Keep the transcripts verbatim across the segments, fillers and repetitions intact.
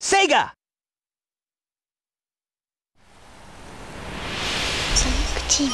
Sega! Sonic Team.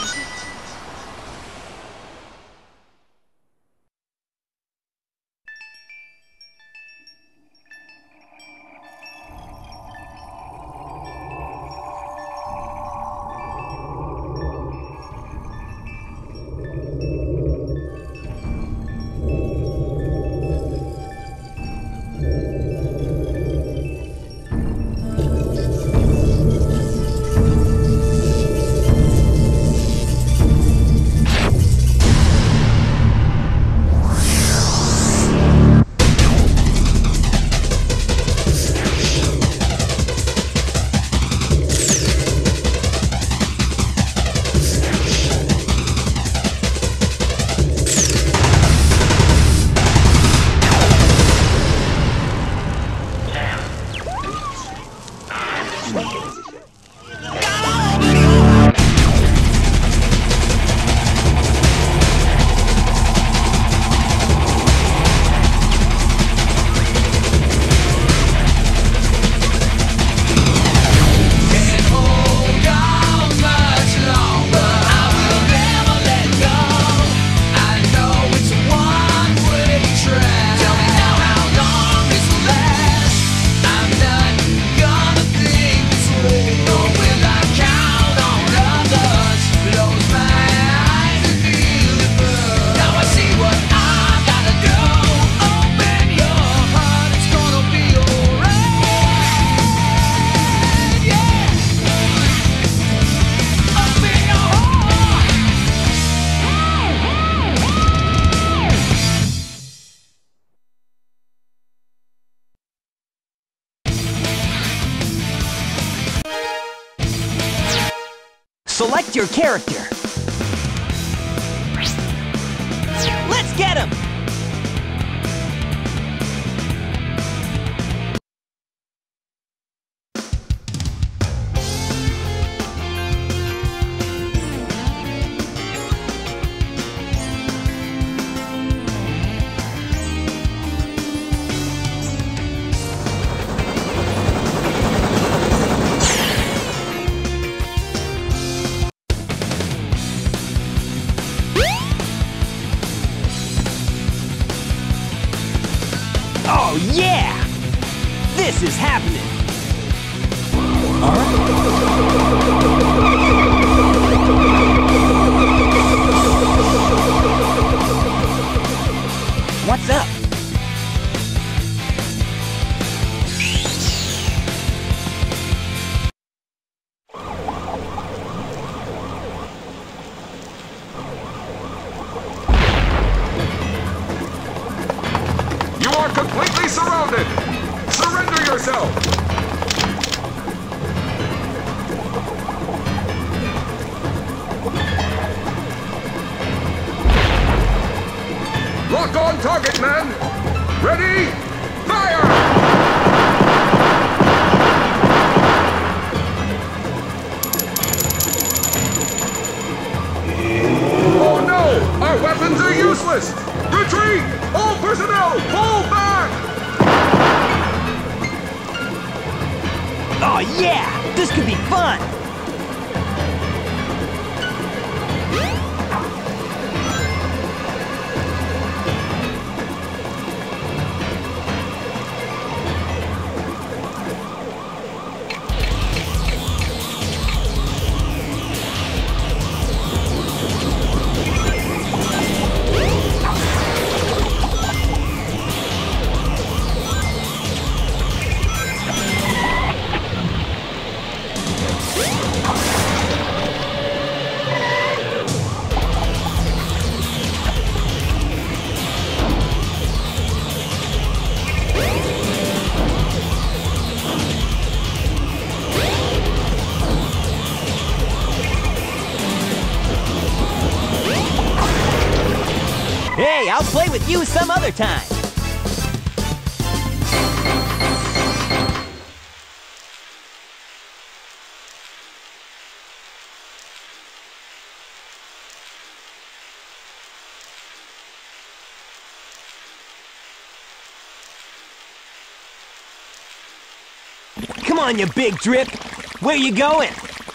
Select your character. Let's get him! Oh yeah! This is happening! What's up? You are completely surrounded! Surrender yourself! Lock on target, men! Ready? Fire! Oh no! Our weapons are useless! Retreat! All personnel, pull back! Oh yeah! This could be fun! Hey, I'll play with you some other time! Come on, you big drip. Where you going?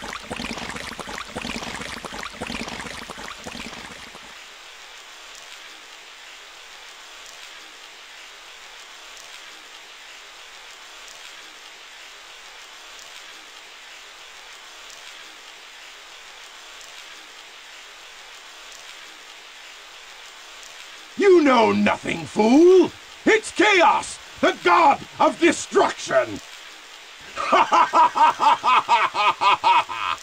You know nothing, fool! It's Chaos, the god of destruction! Ha ha ha ha ha ha ha ha ha!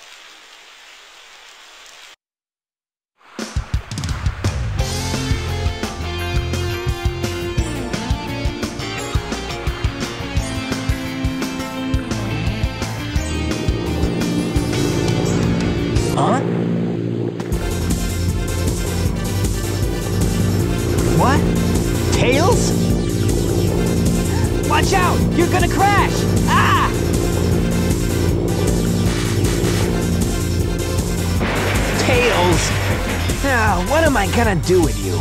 Huh? What? Tails? Watch out! You're gonna crash! Ah! Tails! Ah, what am I gonna do with you?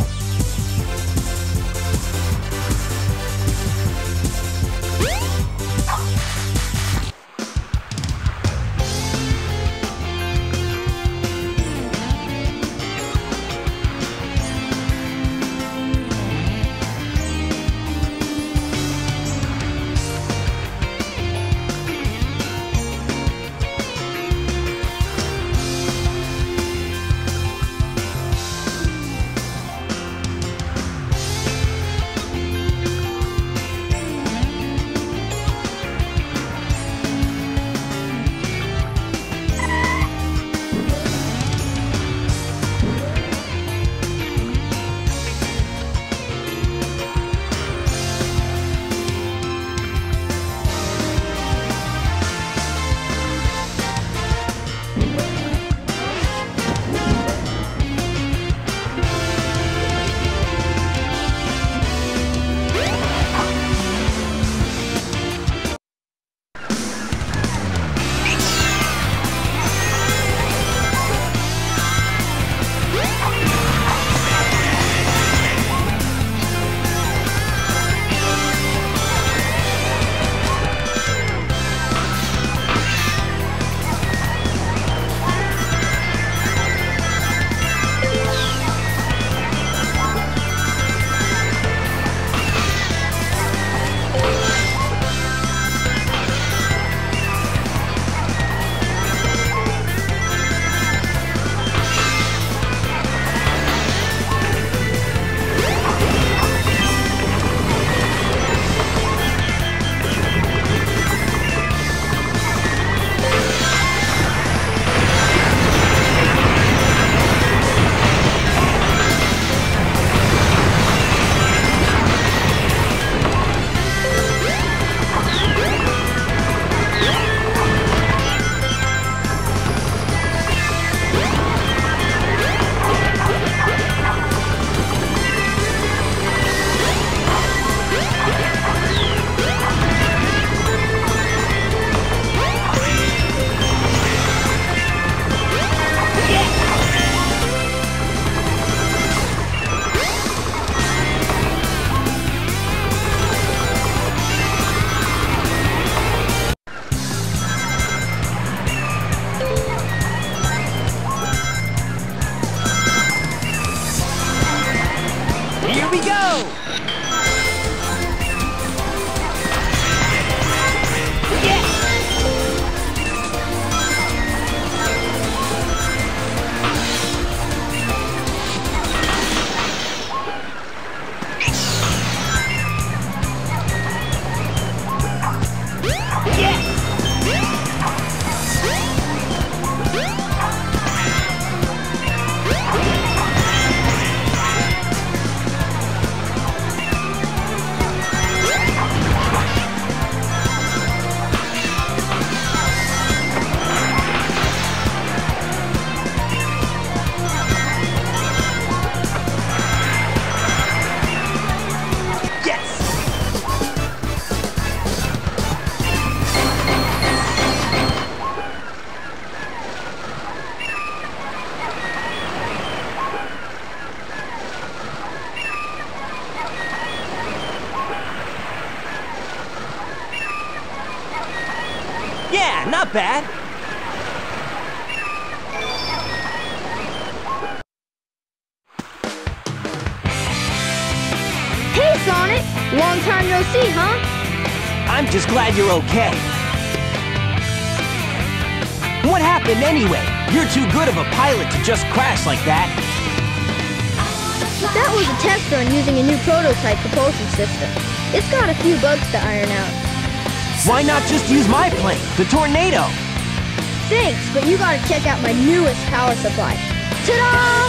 Yeah, not bad. Hey, Sonic! Long time no see, huh? I'm just glad you're okay. What happened anyway? You're too good of a pilot to just crash like that. That was a test run using a new prototype propulsion system. It's got a few bugs to iron out. Why not just use my plane, the Tornado? Thanks, but you gotta check out my newest power supply. Ta-da!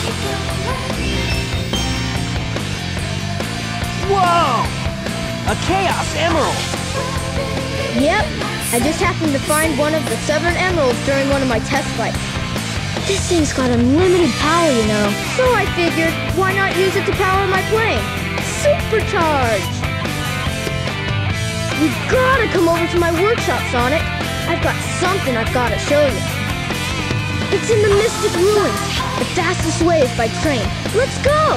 Whoa! A Chaos Emerald! Yep, I just happened to find one of the seven emeralds during one of my test flights. This thing's got unlimited power, you know. So I figured, why not use it to power my plane? Supercharge! You gotta come over to my workshop, Sonic. I've got something I've gotta show you. It's in the Mystic Ruins. The fastest way is by train. Let's go!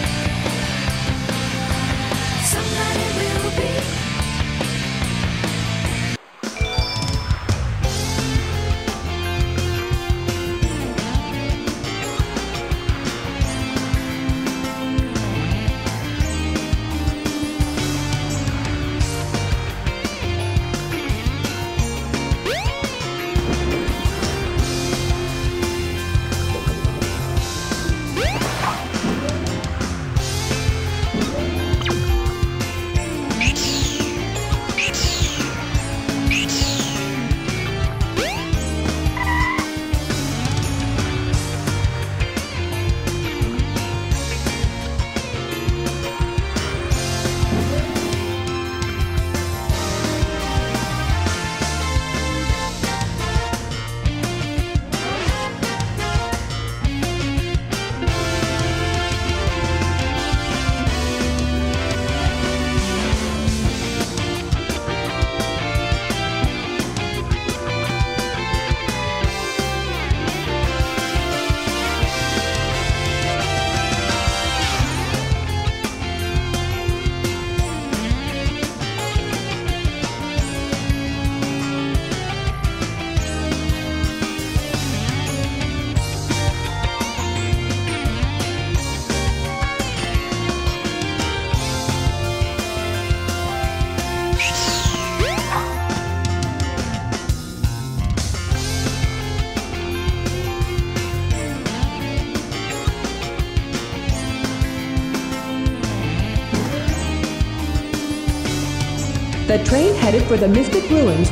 The train headed for the Mystic Ruins.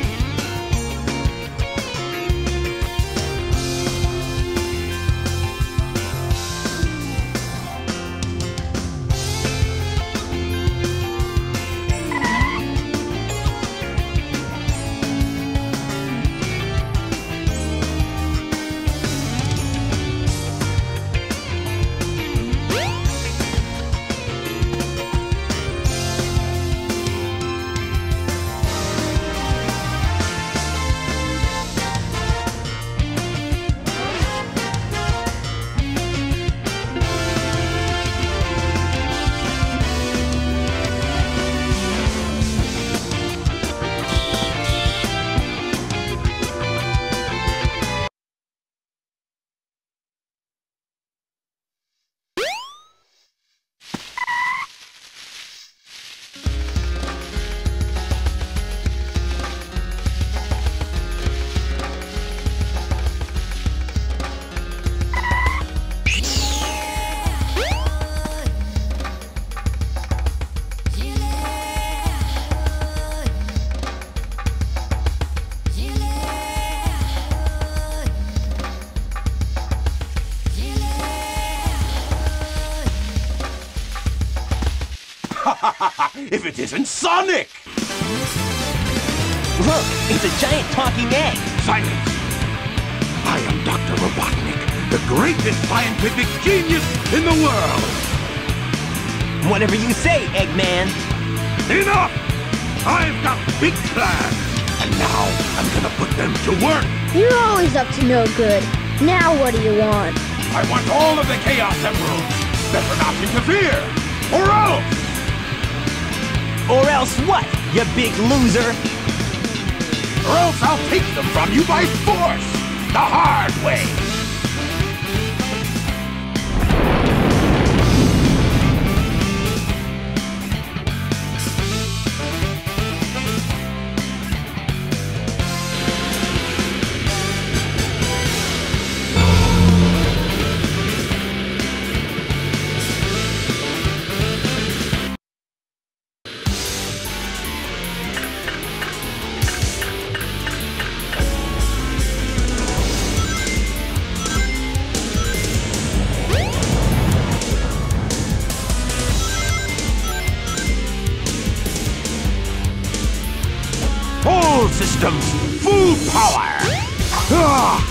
If it isn't Sonic! Look, it's a giant talking egg. Silence! I am Doctor Robotnik, the greatest scientific genius in the world! Whatever you say, Eggman. Enough! I've got big plans, and now I'm gonna put them to work! You're always up to no good. Now what do you want? I want all of the Chaos Emeralds! Better not interfere! Or else! Or else what, you big loser? or else I'll take them from you by force, the hard way. All systems, full power! Ah!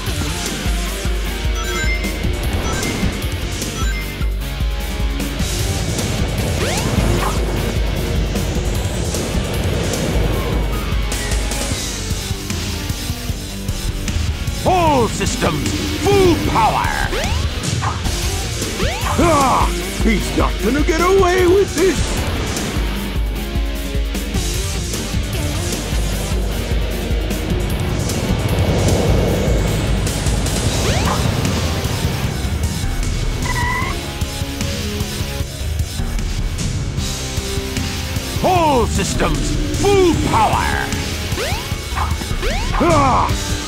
All systems, full power! Ah! He's not gonna get away with this! All systems, full power! Ah!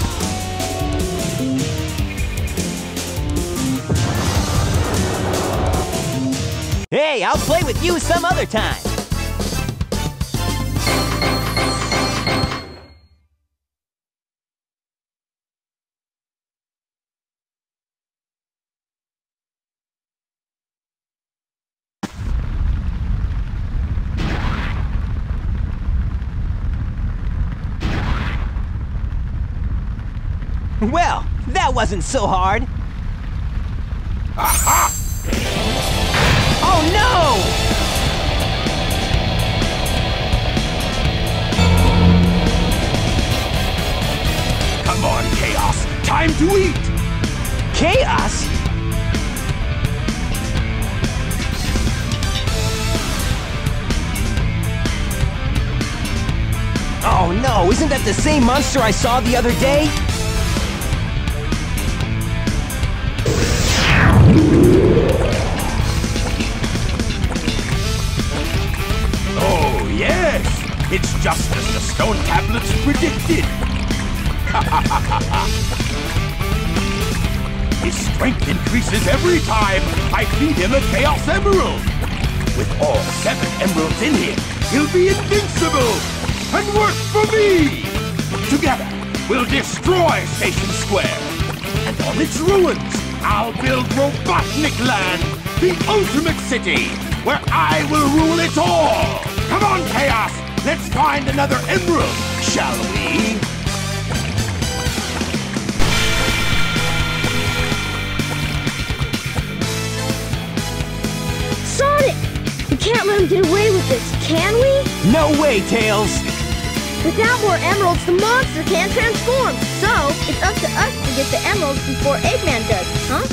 Hey, I'll play with you some other time. Well, that wasn't so hard. Aha! Oh no! Come on, Chaos! Time to eat! Chaos? Oh no, isn't that the same monster I saw the other day? Oh, yes! It's just as the stone tablets predicted! His strength increases every time I feed him a Chaos Emerald! With all seven emeralds in him, he'll be invincible! And work for me! Together, we'll destroy Station Square! And on its ruins, I'll build Robotnik Land, the ultimate city, where I will rule it all! Come on, Chaos! Let's find another emerald, shall we? Sonic! We can't let him get away with this, can we? No way, Tails! Without more emeralds, the monster can't transform. So, it's up to us to get the emeralds before Eggman does, huh?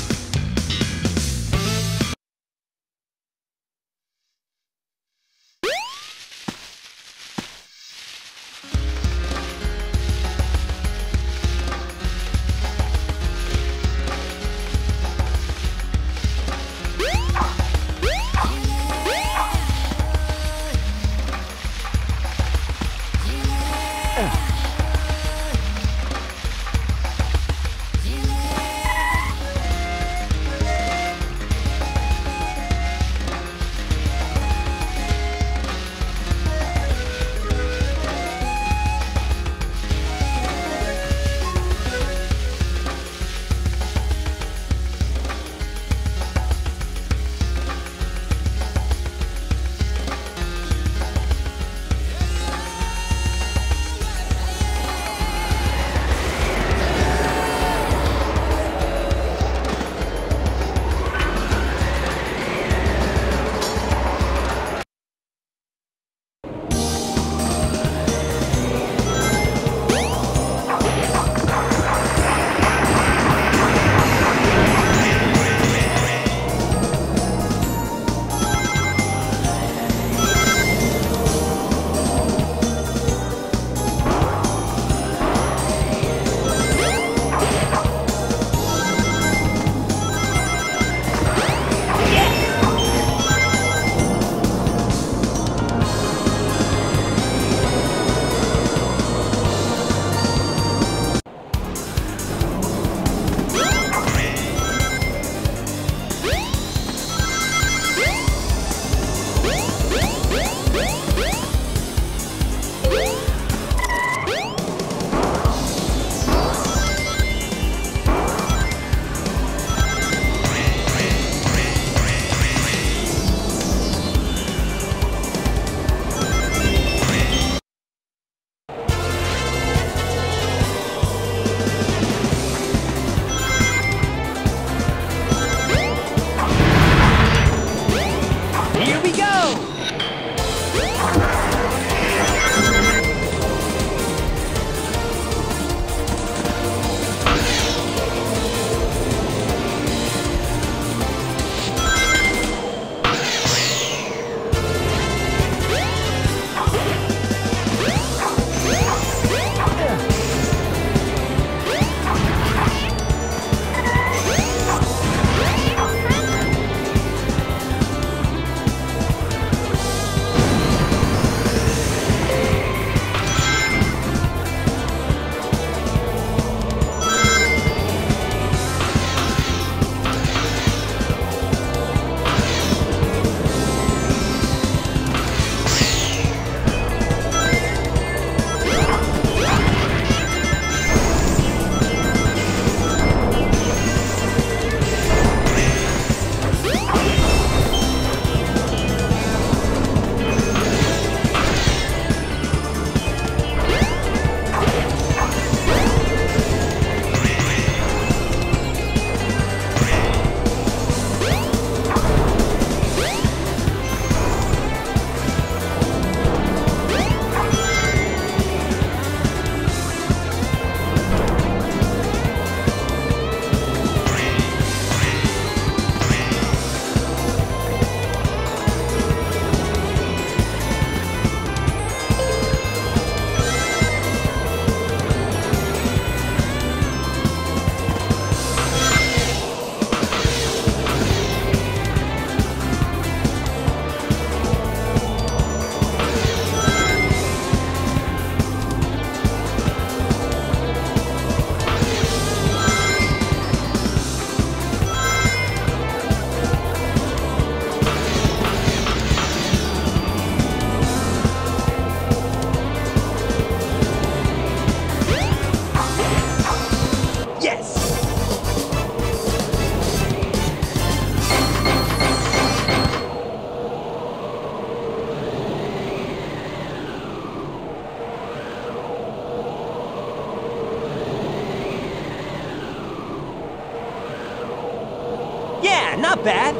not bad.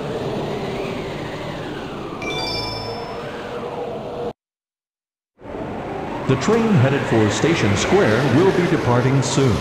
The train headed for Station Square will be departing soon.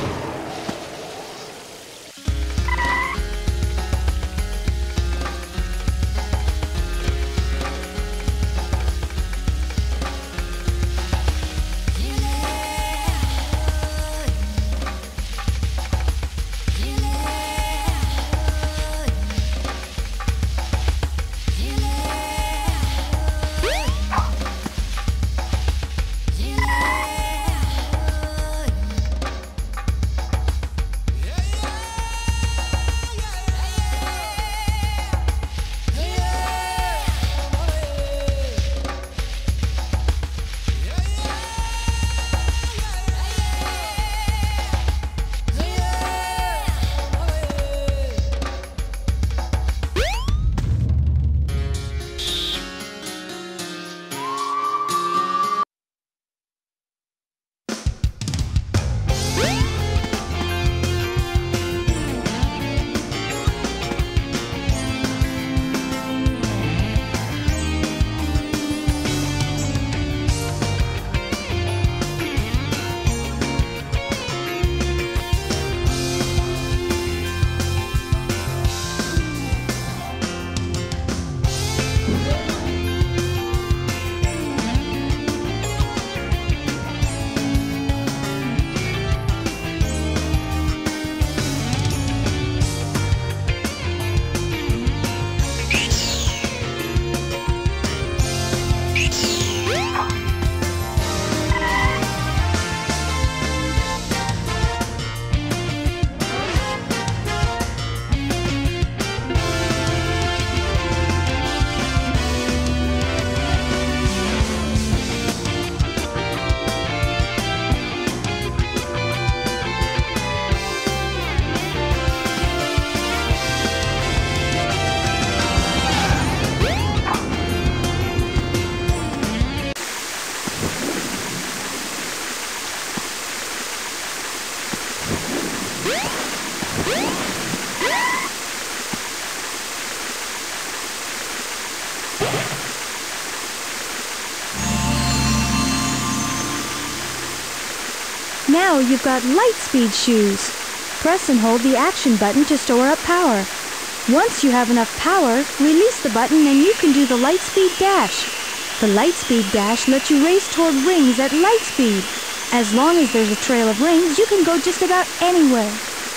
Now you've got Lightspeed shoes. Press and hold the action button to store up power. Once you have enough power, release the button and you can do the Lightspeed Dash. The Lightspeed Dash lets you race toward rings at light speed. As long as there's a trail of rings, you can go just about anywhere.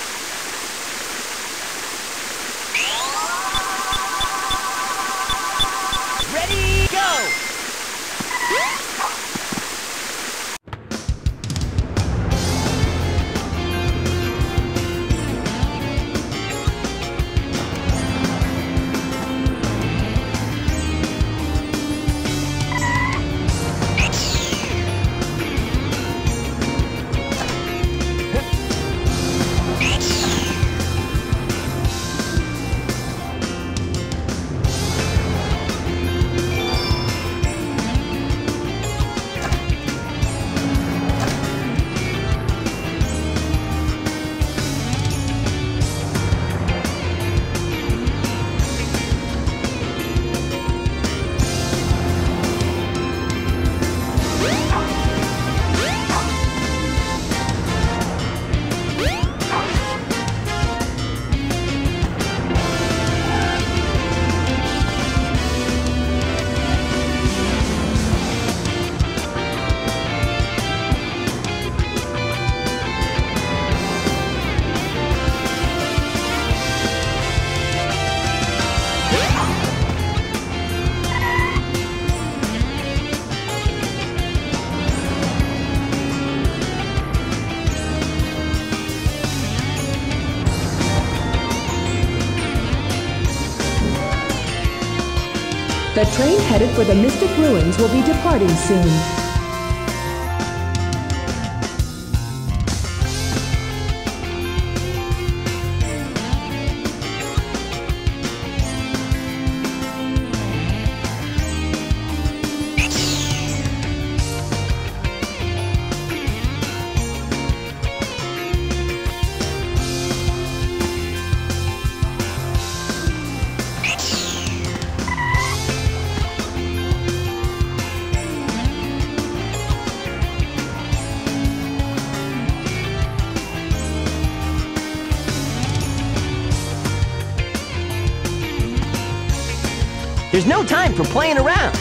Ready, go! The train headed for the Mystic Ruins will be departing soon. There's no time for playing around.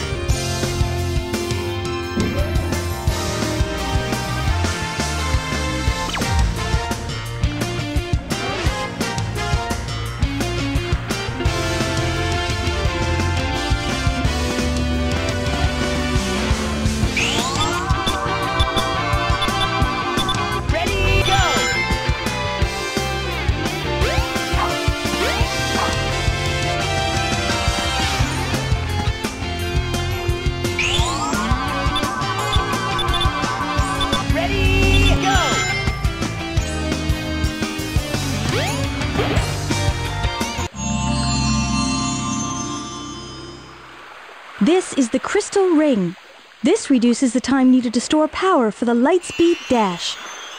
This is the Crystal Ring. This reduces the time needed to store power for the Lightspeed Dash.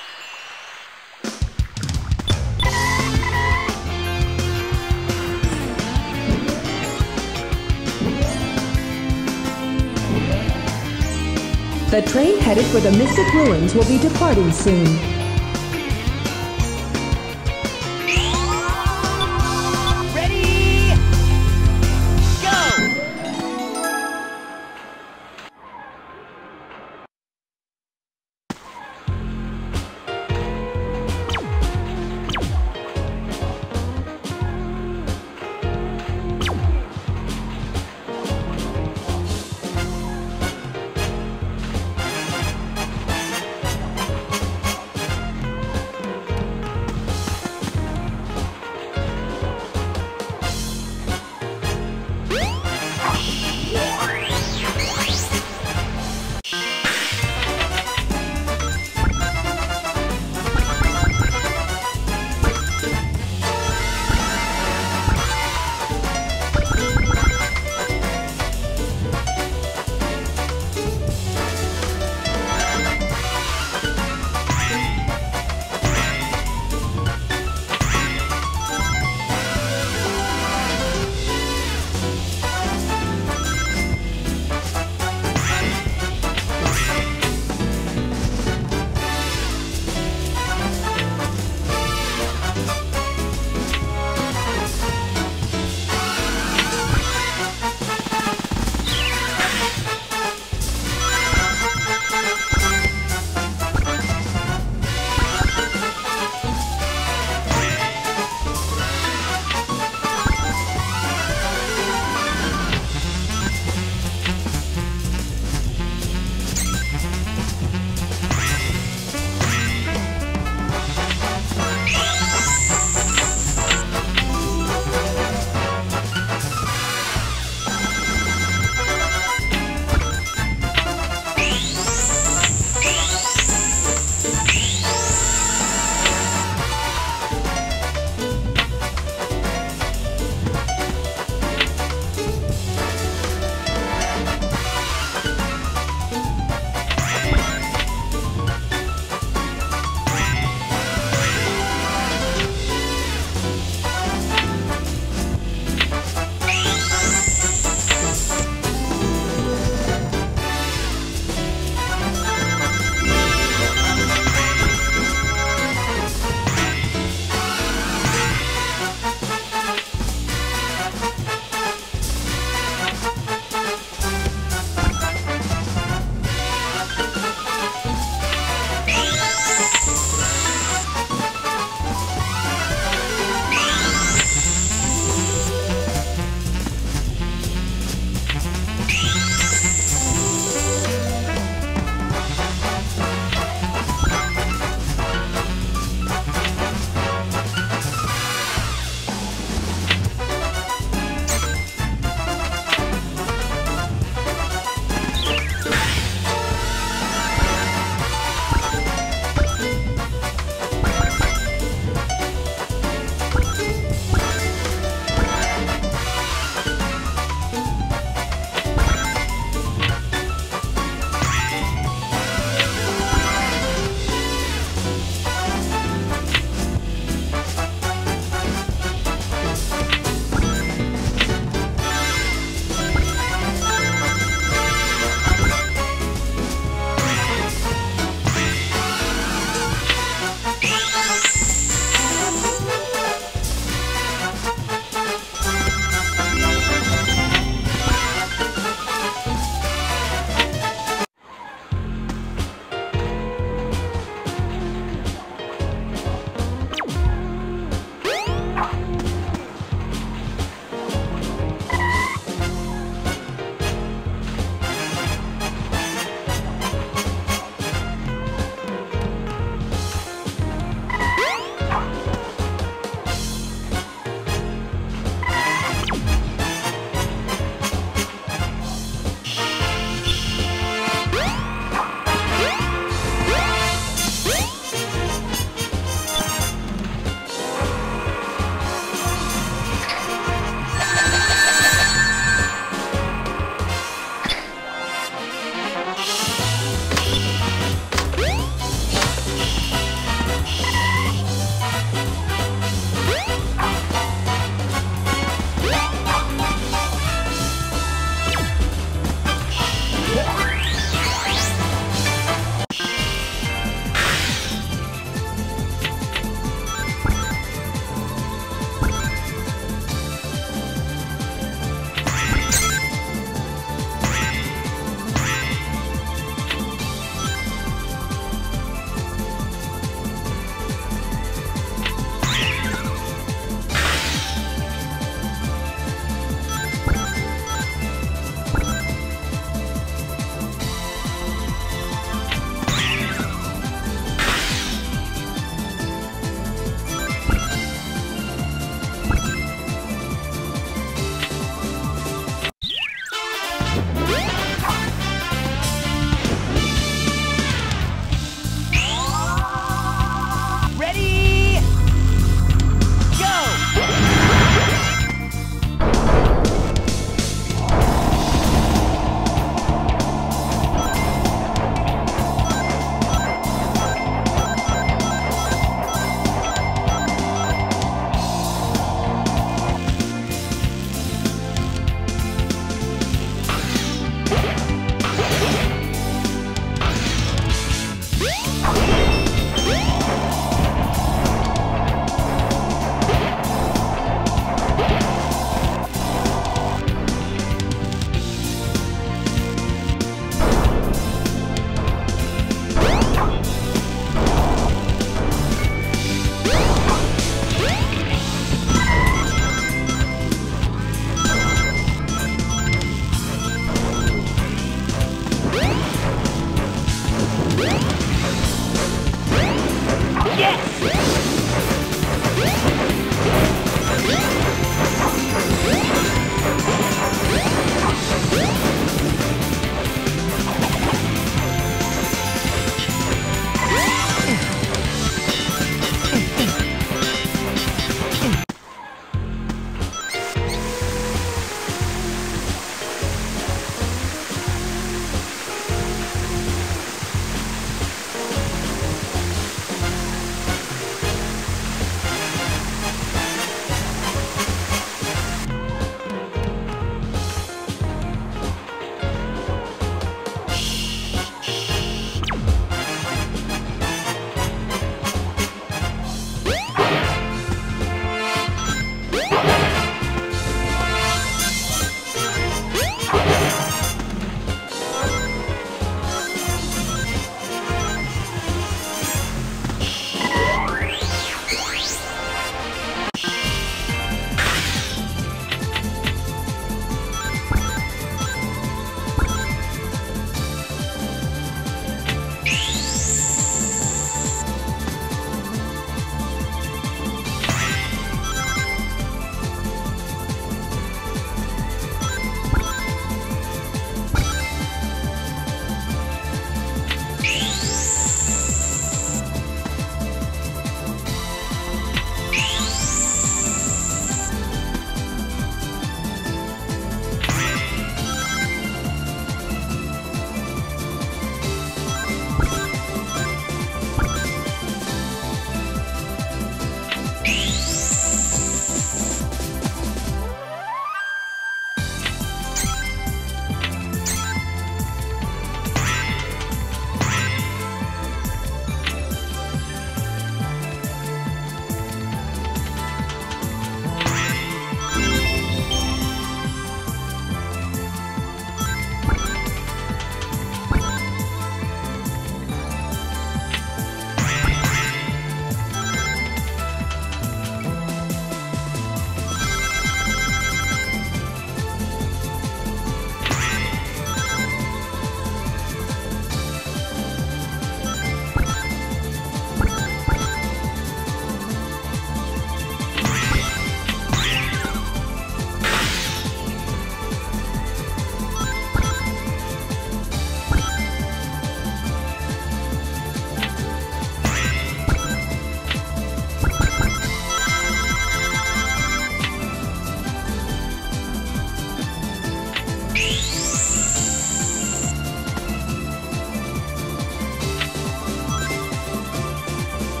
The train headed for the Mystic Ruins will be departing soon.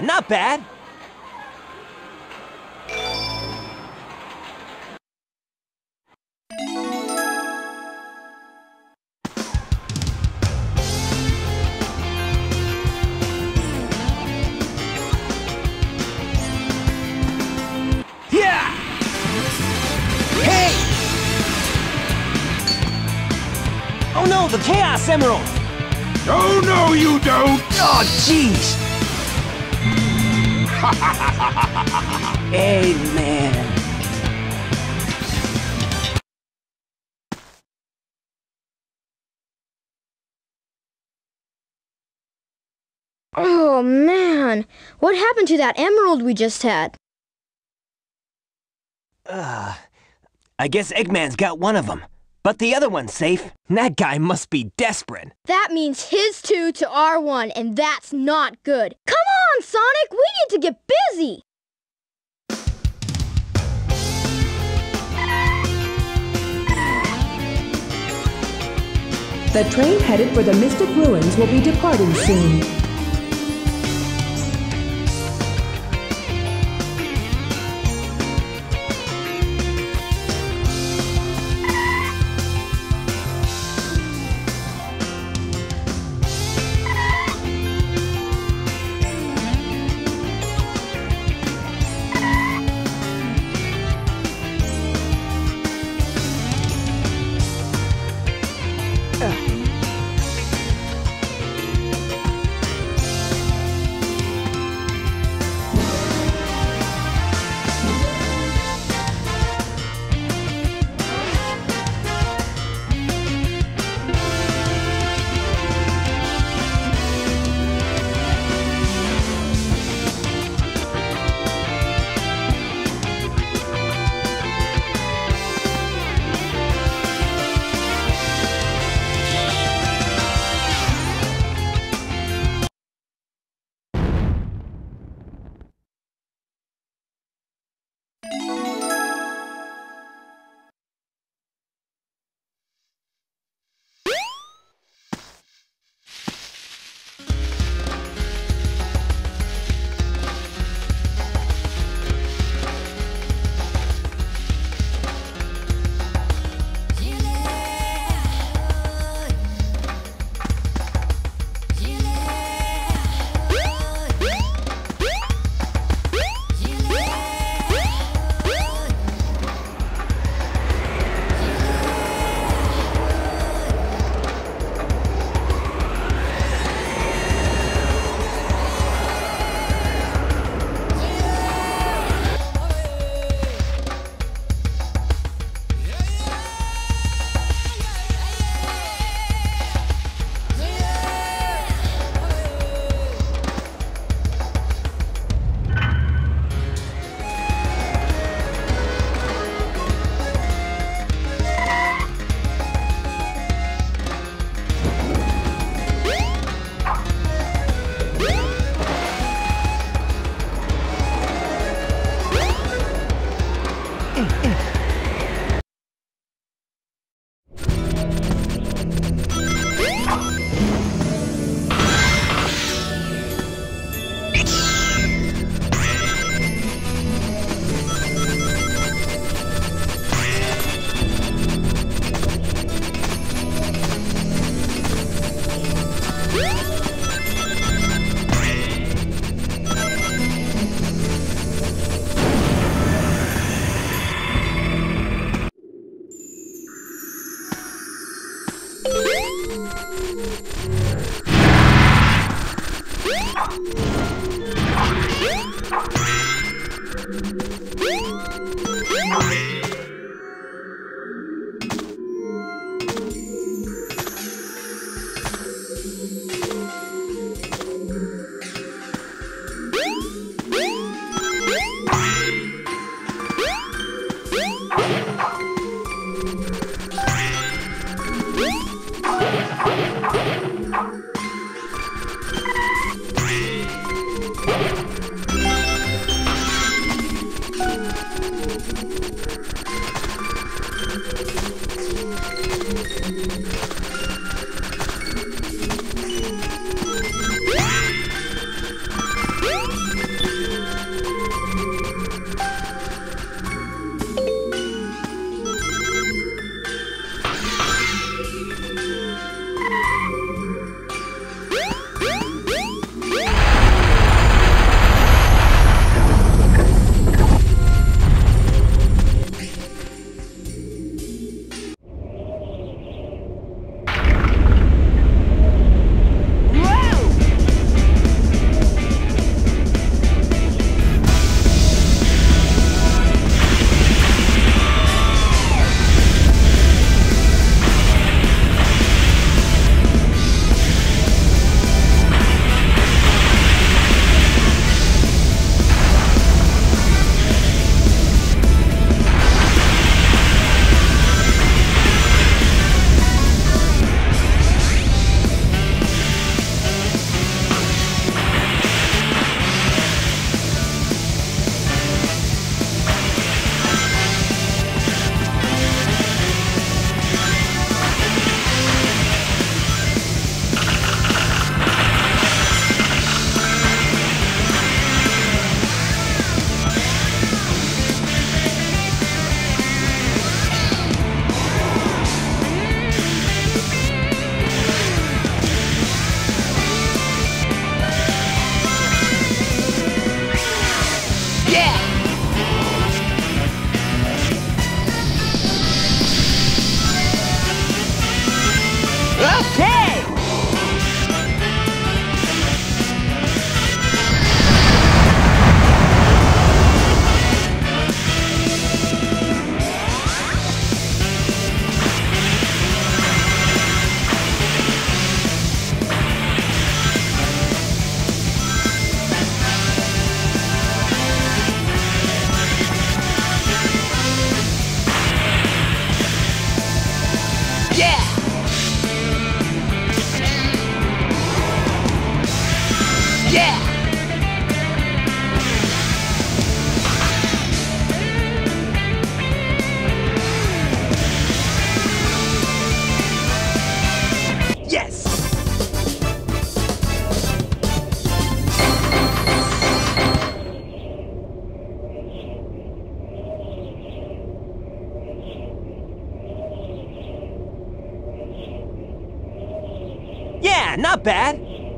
not bad. Yeah! Hey! Oh no, the Chaos Emerald! Oh, no, you don't! Oh, jeez! Hey, man. Oh, man. What happened to that emerald we just had? Uh, I guess Eggman's got one of them. But the other one's safe. That guy must be desperate. That means his two to our one, and that's not good. Come on, Sonic! We need to get busy! The train headed for the Mystic Ruins will be departing soon. Okay! Yeah, not bad.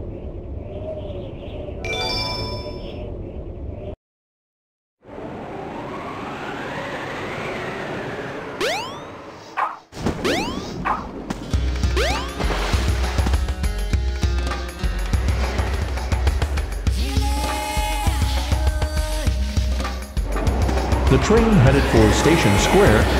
The train headed for Station Square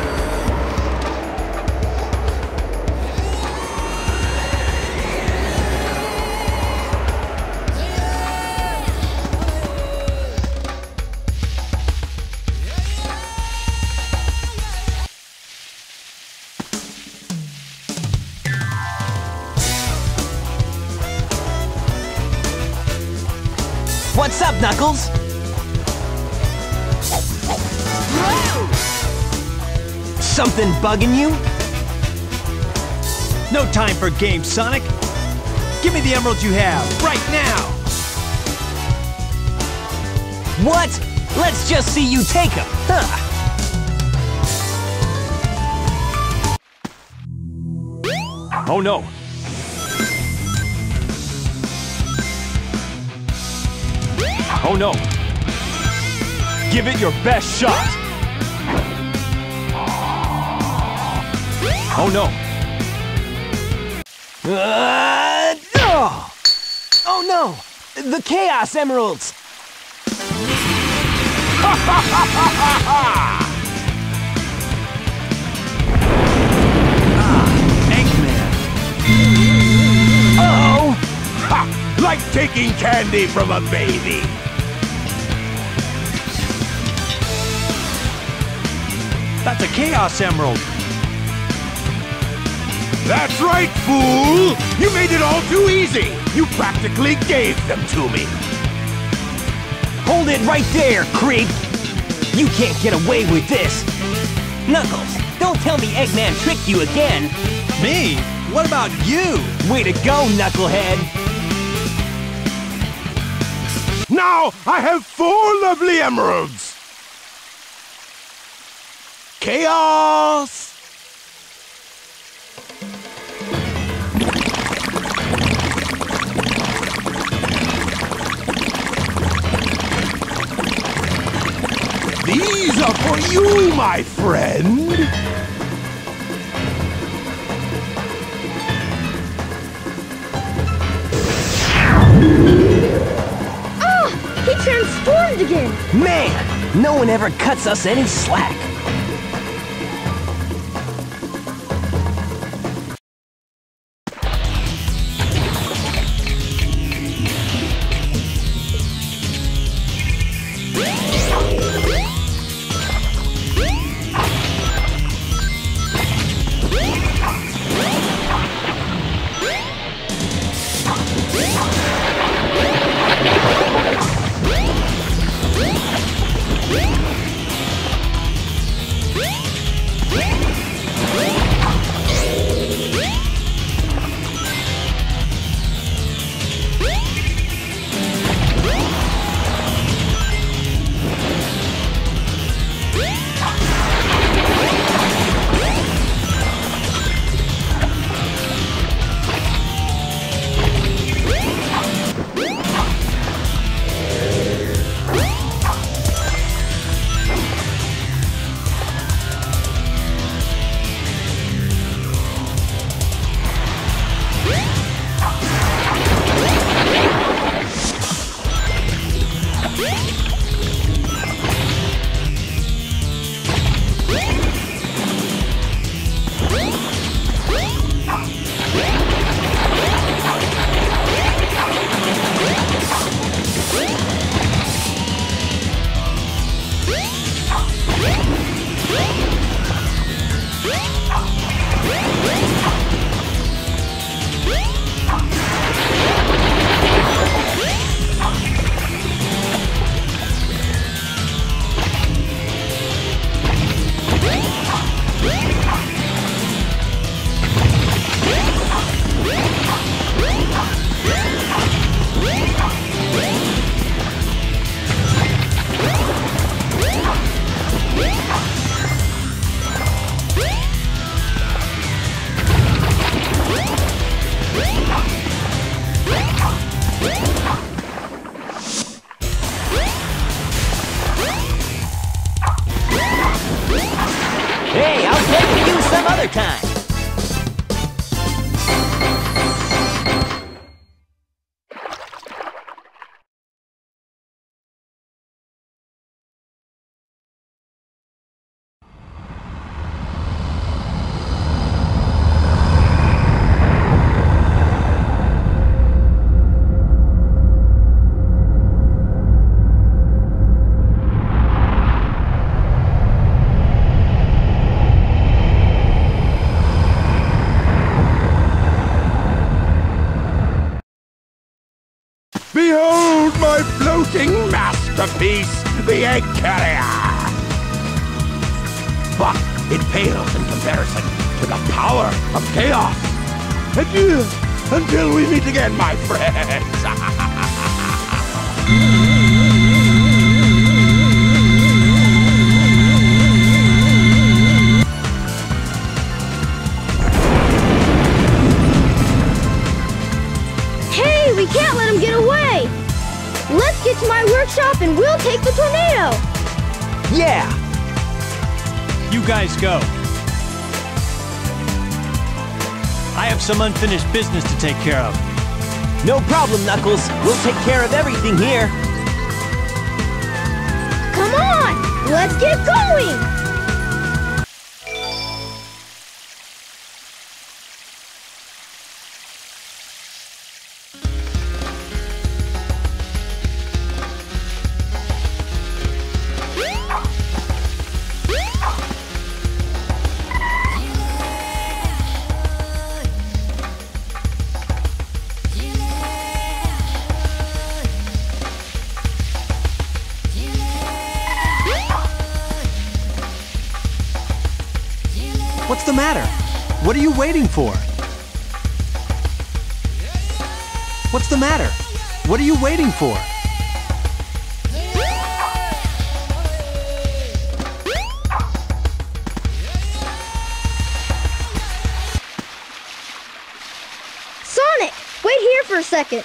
What's up, Knuckles? Something bugging you? No time for games, Sonic. Give me the emeralds you have, right now! What? Let's just see you take them, huh? Oh no! Oh no! Give it your best shot! Oh no! Uh, oh. oh no! The Chaos Emeralds! ah, Eggman! Uh-oh! Ha! Like taking candy from a baby! That's a Chaos Emerald! That's right, fool! You made it all too easy! You practically gave them to me! Hold it right there, creep! You can't get away with this! Knuckles, don't tell me Eggman tricked you again! Me? What about you? Way to go, Knucklehead! Now I have four lovely emeralds! Chaos! These are for you, my friend! Oh! He transformed again! Man! No one ever cuts us any slack! everlasting masterpiece, the Egg Carrier. But it pales in comparison to the power of chaos. Adieu, until we meet again, my friends. Hey, we can't let him get away! Let's get to my workshop and we'll take the tornado! Yeah! You guys go. I have some unfinished business to take care of. No problem, Knuckles. We'll take care of everything here. Come on! Let's get going! What's the matter? What are you waiting for? What's the matter? What are you waiting for? Sonic, wait here for a second.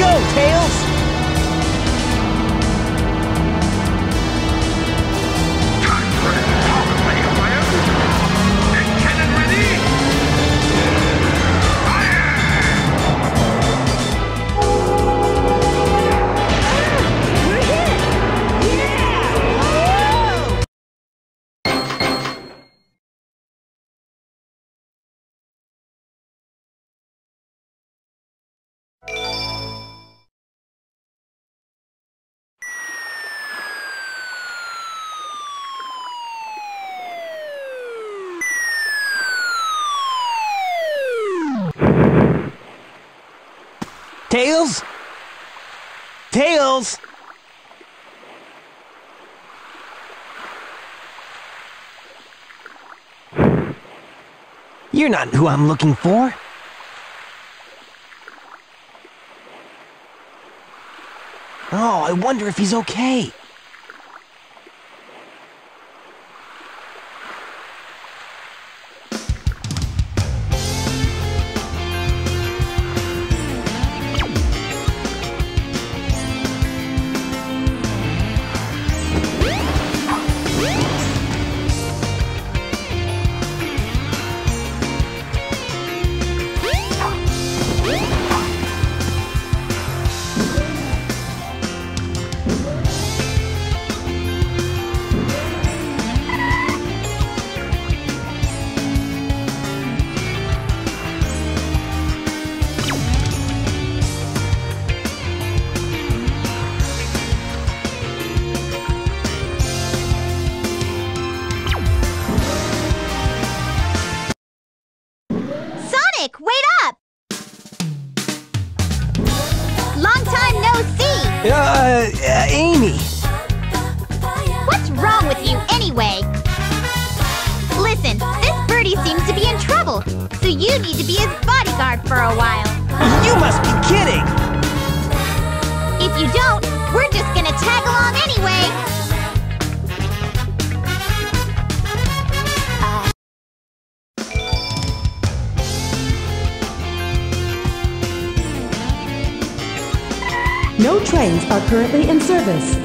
go, Tails! Time for an power play, fire! And cannon ready! Fire! We're hit! Yeah! Tails? Tails! You're not who I'm looking for. Oh, I wonder if he's okay. Sonic, wait up! Long time no see! Uh, uh Amy! What's wrong with you anyway? Listen, this birdie seems to be in trouble, so you need to be his bodyguard for a while. You must be kidding! If you don't, we're just gonna tag along anyway. No trains are currently in service.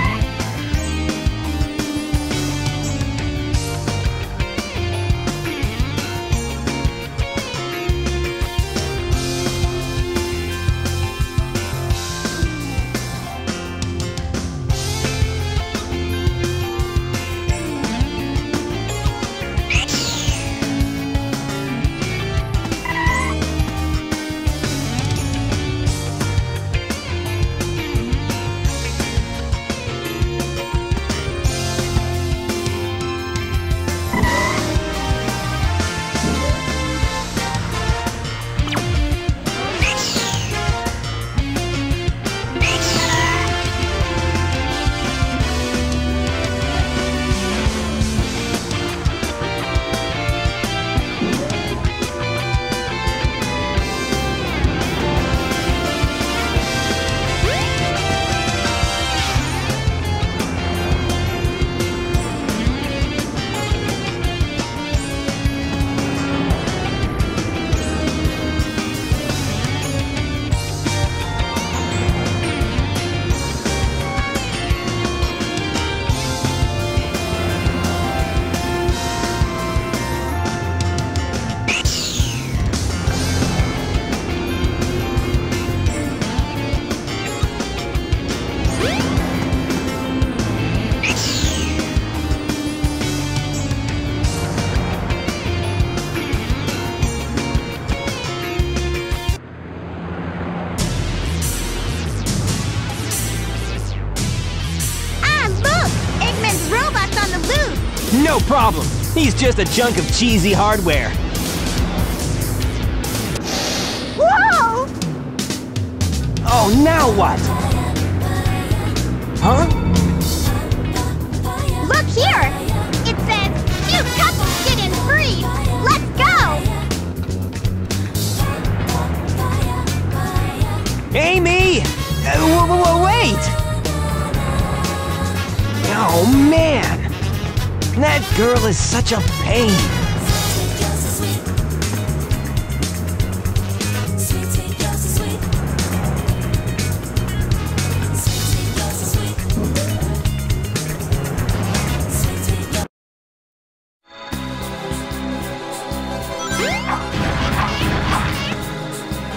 No problem. He's just a chunk of cheesy hardware. Whoa! Oh, now what? Huh? Look here! It says, cute couples get in free! Let's go! Amy! Uh, w w wait! Oh, man! That girl is such a pain!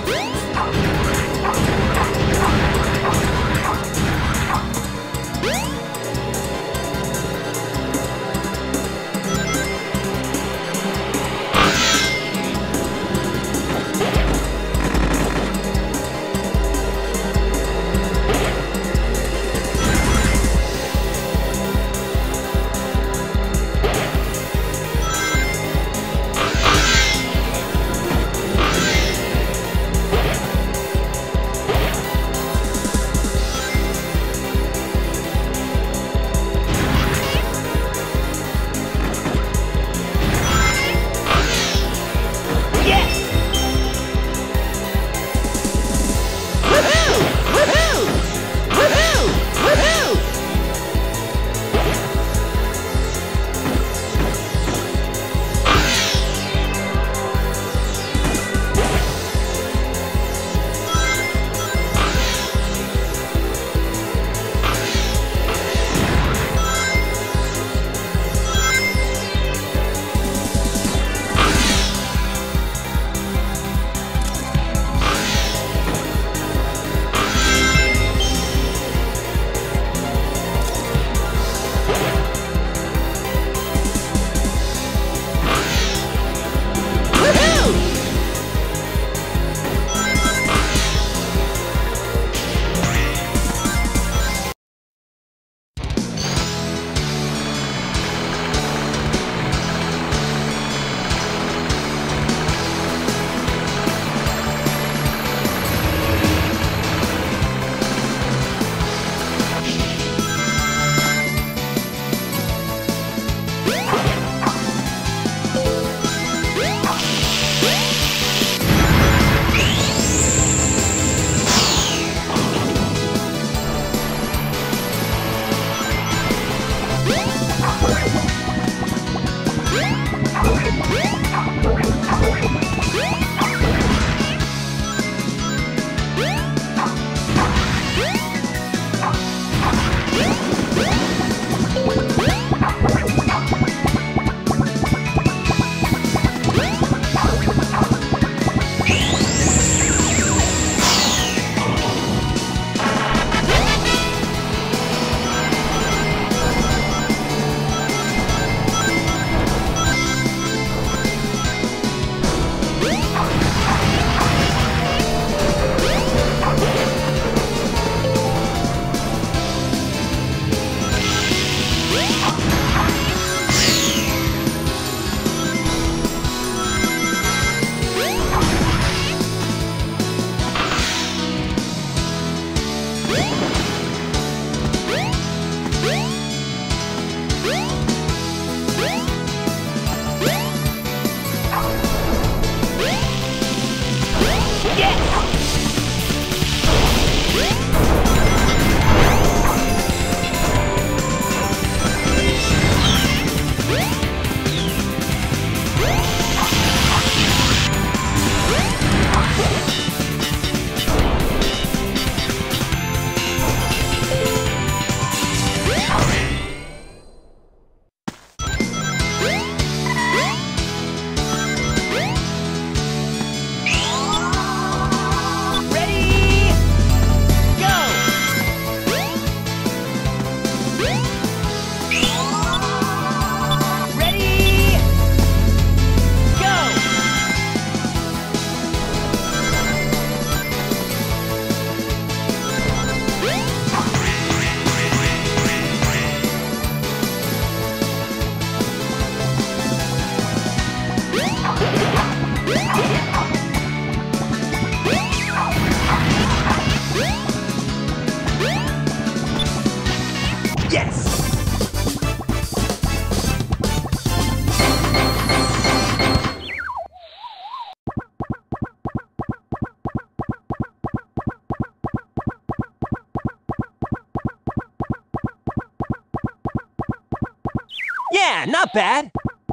Yeah, not bad.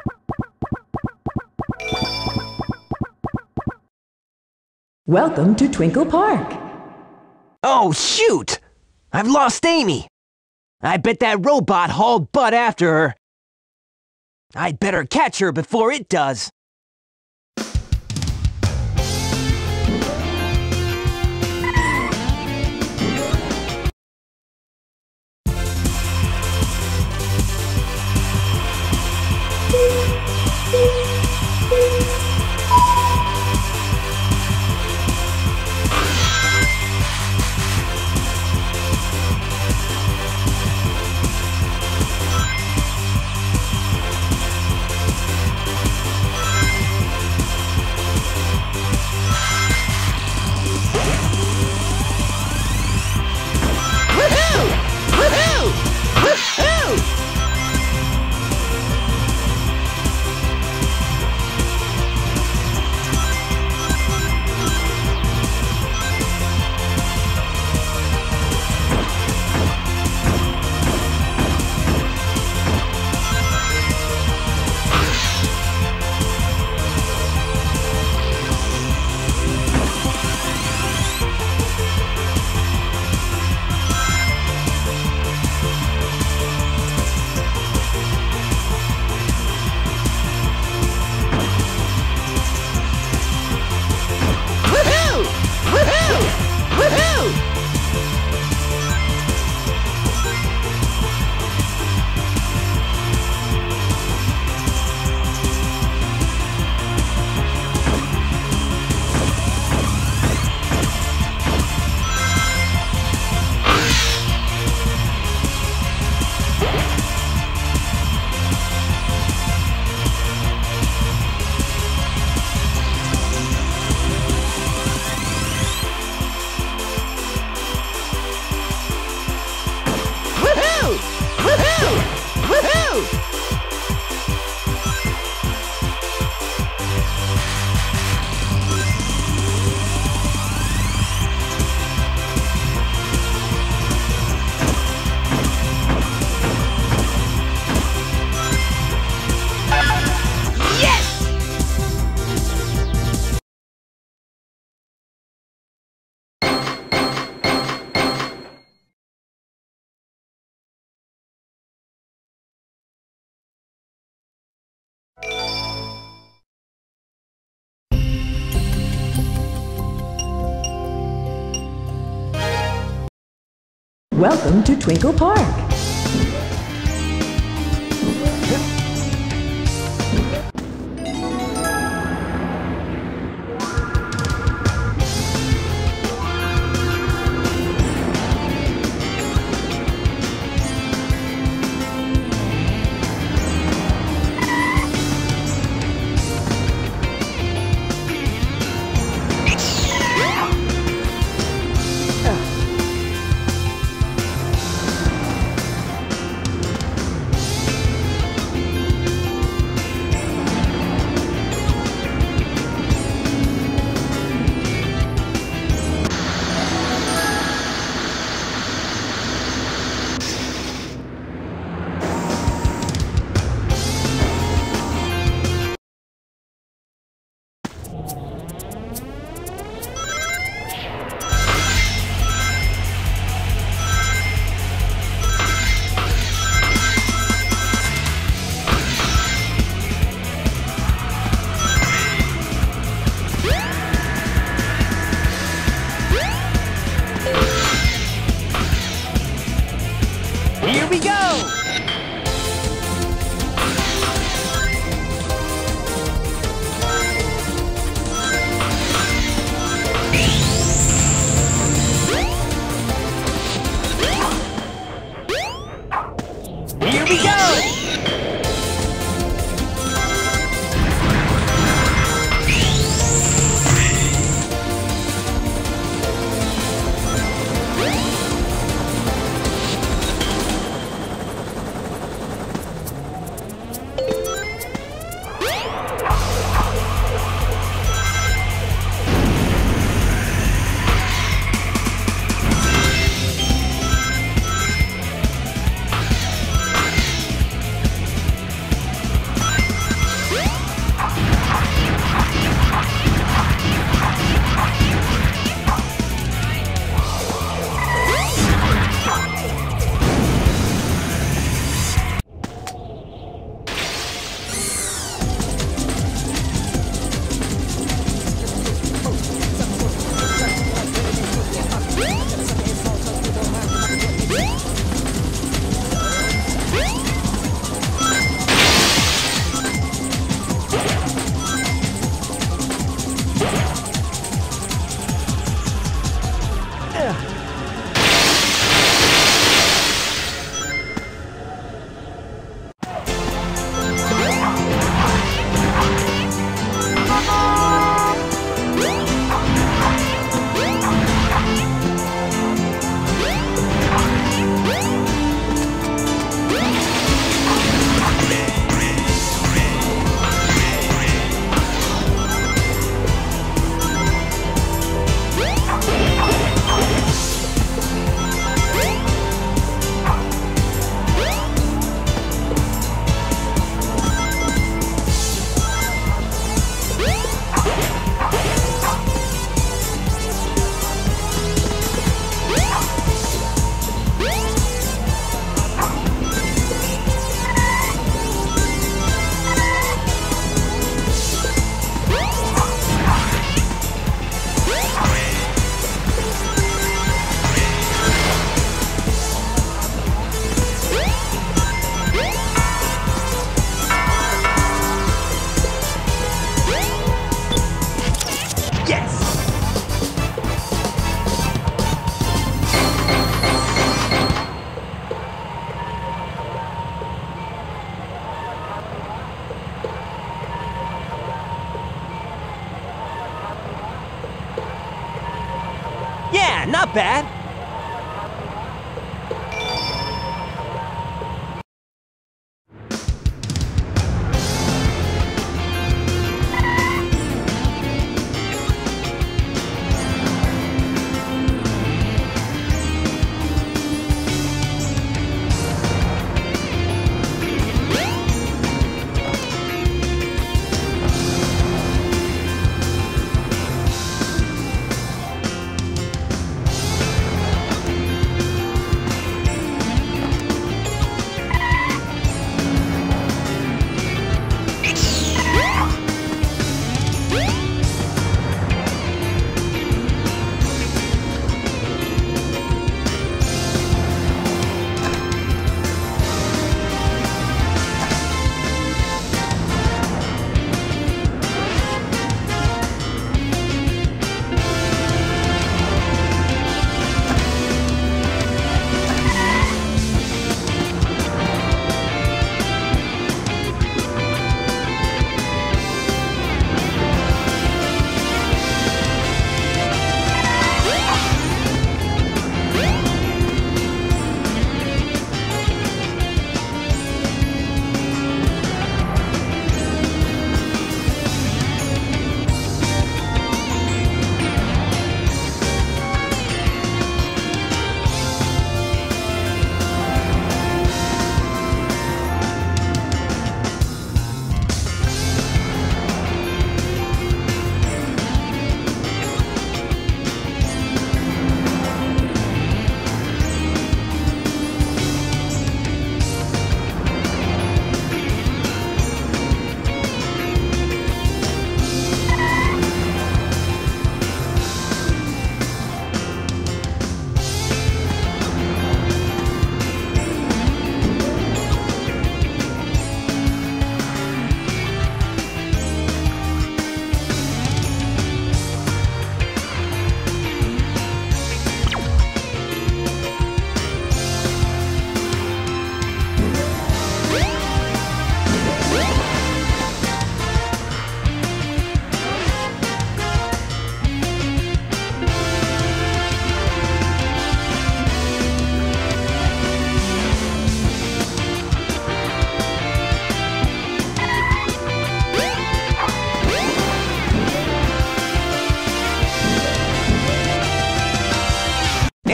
Welcome to Twinkle Park. Oh, shoot! I've lost Amy. I bet that robot hauled butt after her. I'd better catch her before it does. Welcome to Twinkle Park. Here we go! Here we go! Yeah, not bad.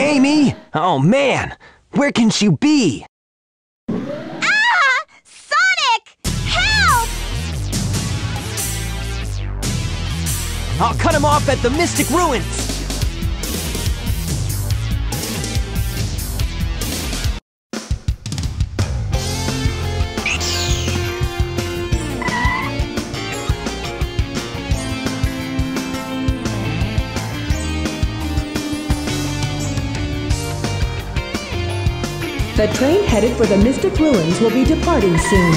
Amy? Oh man, where can she be? Ah! Sonic! Help! I'll cut him off at the Mystic Ruins! The train headed for the Mystic Ruins will be departing soon.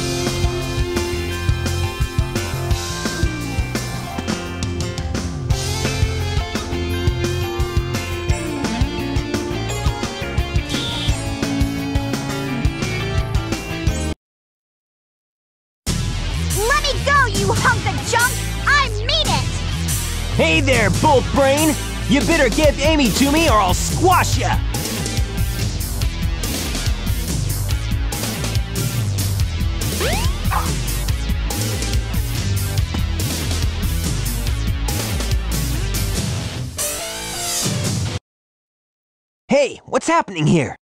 Let me go, you hunk of junk! I mean it! Hey there, Bolt Brain! You better give Amy to me or I'll squash ya! Hey, what's happening here?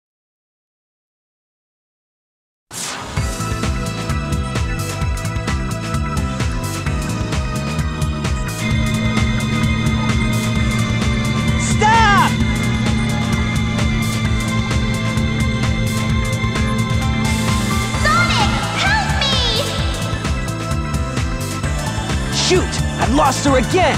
Stop! Sonic, help me! Shoot! I've lost her again!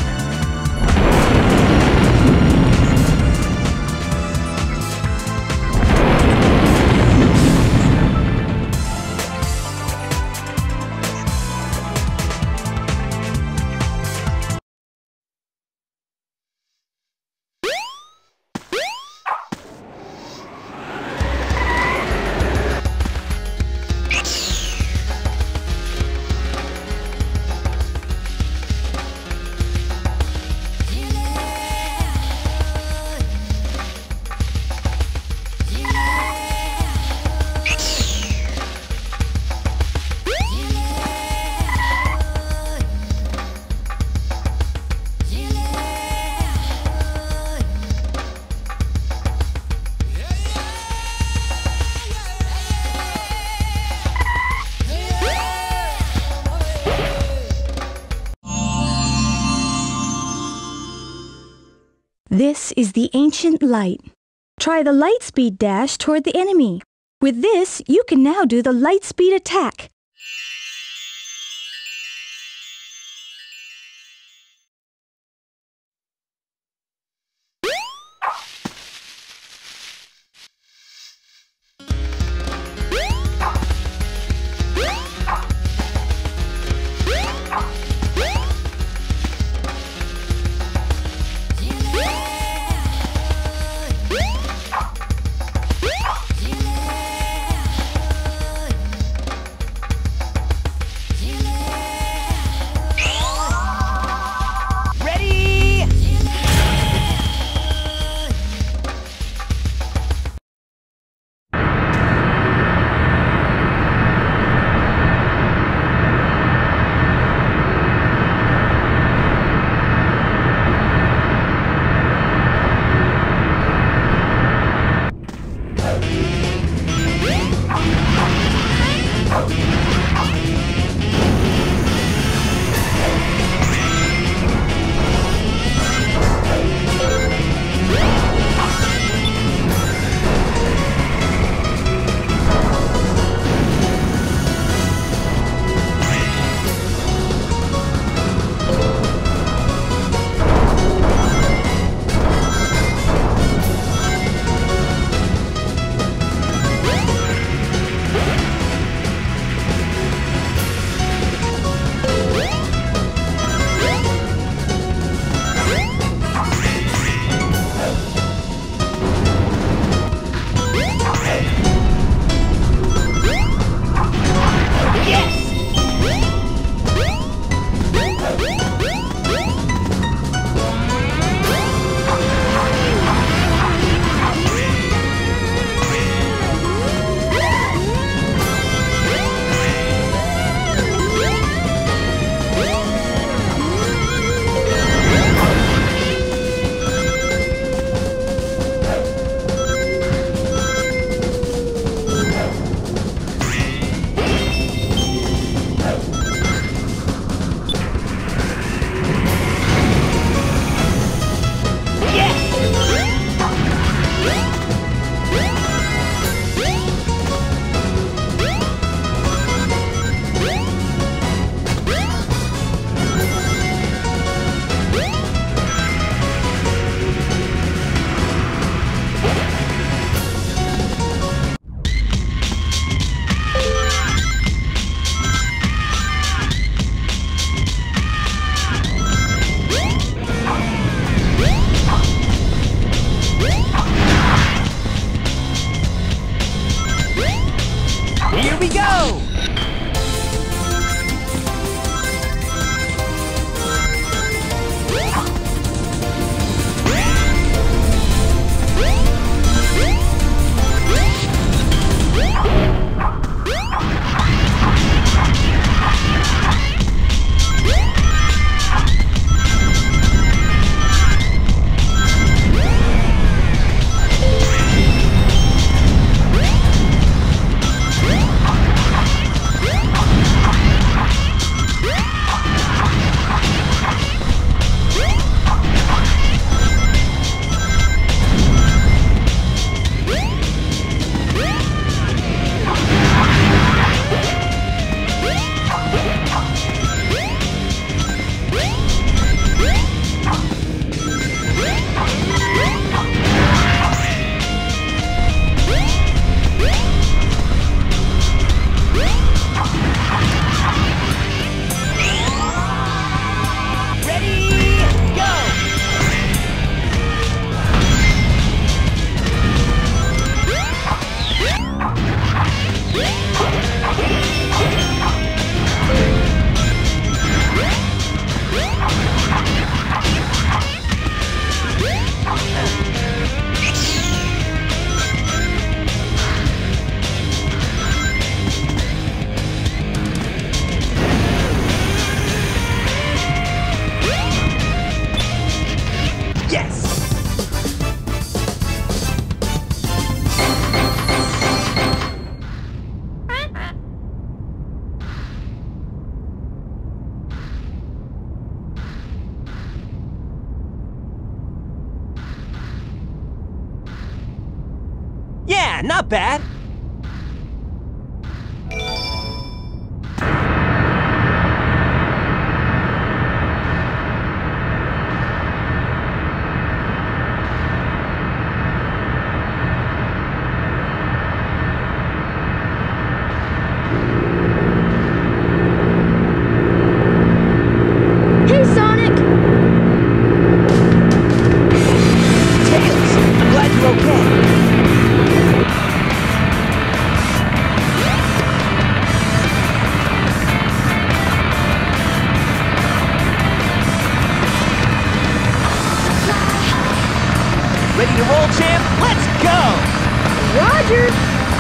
This is the Ancient Light. Try the Lightspeed Dash toward the enemy. With this, you can now do the Lightspeed Attack. Yes! Yeah, not bad. Hey, Sonic! Tails, I'm glad you're okay. Ready to roll, champ? Let's go! Roger!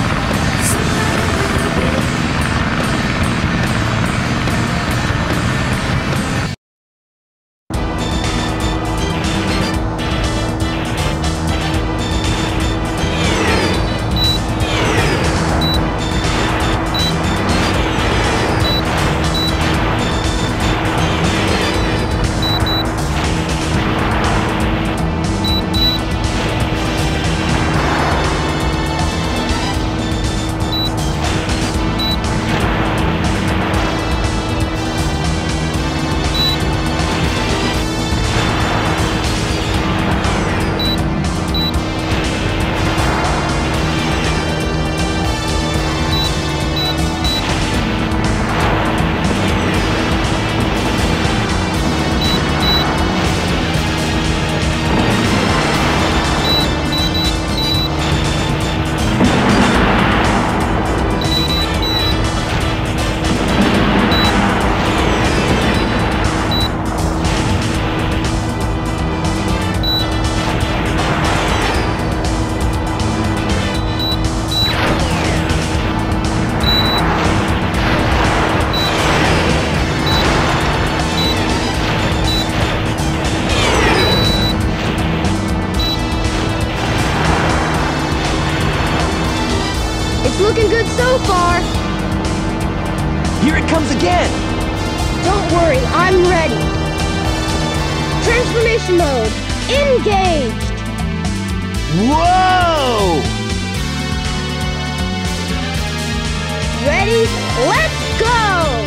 It's looking good so far. Here it comes again. Don't worry, I'm ready. Transformation mode, engaged. Whoa! Ready? Let's go!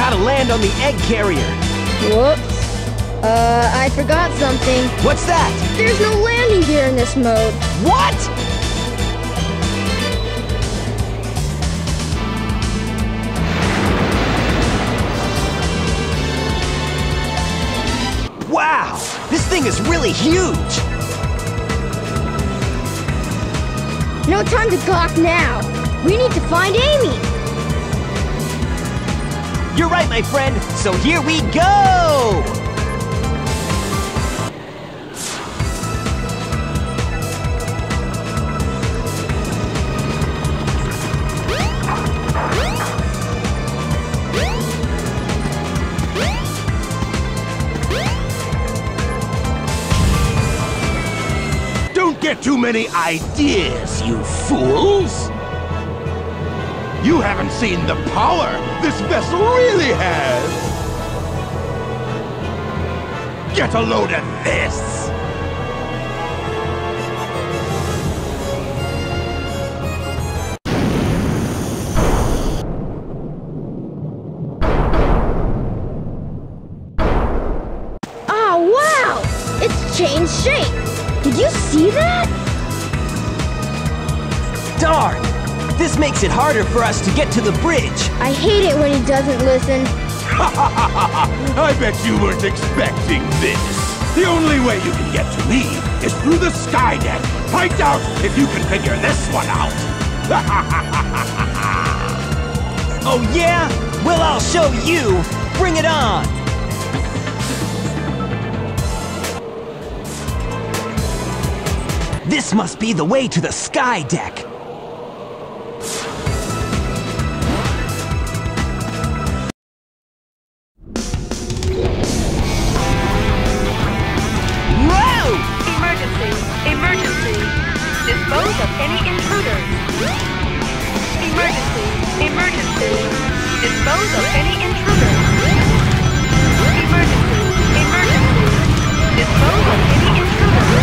gotta land on the egg carrier. Whoops. Uh, I forgot something. What's that? There's no landing gear in this mode. What? Wow! This thing is really huge! No time to gawk now. We need to find Amy. You're right, my friend. So here we go! Don't get too many ideas, you fools! You haven't seen the power this vessel really has! Get a load of this! Oh, wow! It's changed shape! Did you see that? Darn! This makes it harder for us to get to the bridge. I hate it when he doesn't listen. I bet you weren't expecting this. The only way you can get to me is through the sky deck. I doubt if you can figure this one out. Oh yeah? Well, I'll show you. Bring it on. This must be the way to the sky deck. Dispose of any intruders. Emergency! Emergency! Dispose of any intruders. Emergency! Emergency! Dispose of any intruders.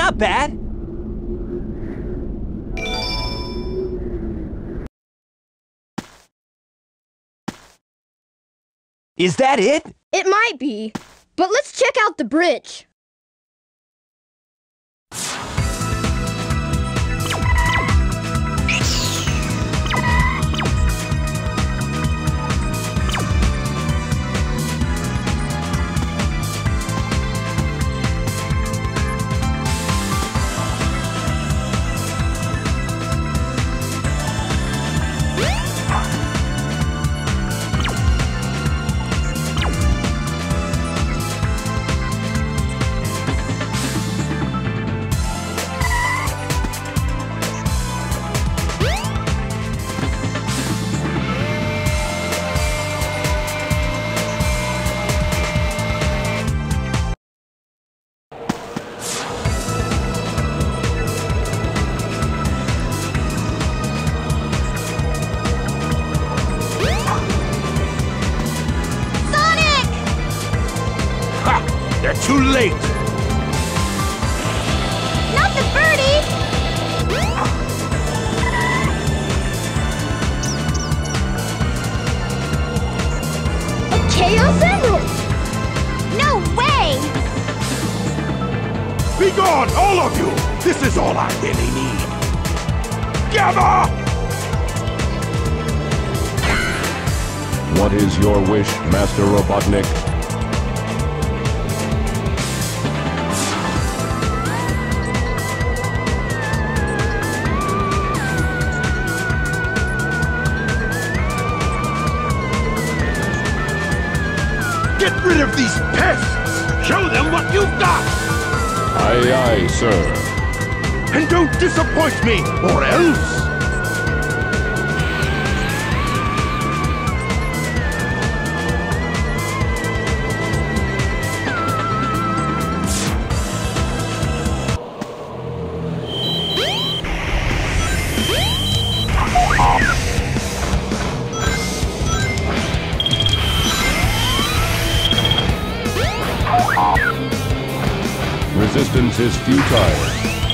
not bad. Is that it? It might be, but let's check out the bridge. Too late! Not the birdie! A Chaos Emerald! No way! Be gone, all of you! This is all I really need! Gather! What is your wish, Master Robotnik? Get rid of these pests! Show them what you've got! Aye, aye, sir. And don't disappoint me, or else! Resistance is futile.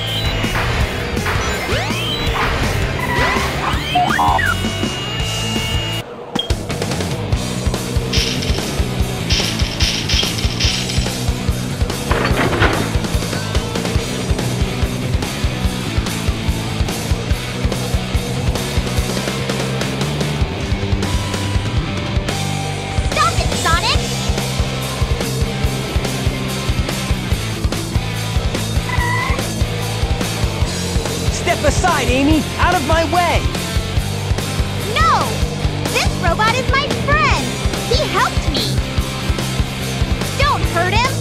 Aside, Amy! Out of my way! No! This robot is my friend! He helped me! Don't hurt him!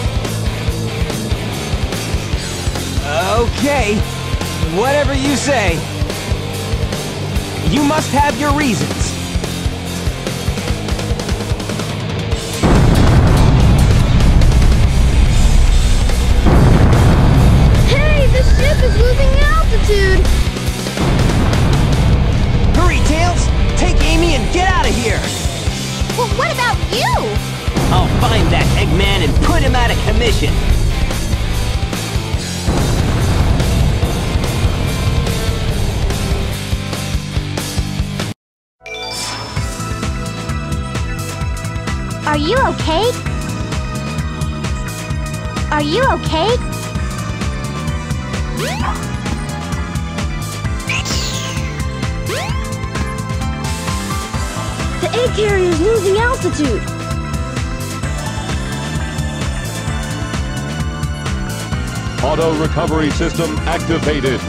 Okay. Whatever you say. You must have your reasons. Ship is losing altitude! Hurry, Tails! Take Amy and get out of here! Well, what about you? I'll find that Eggman and put him out of commission! Are you okay? Are you okay? The egg carrier is losing altitude. Auto recovery system activated.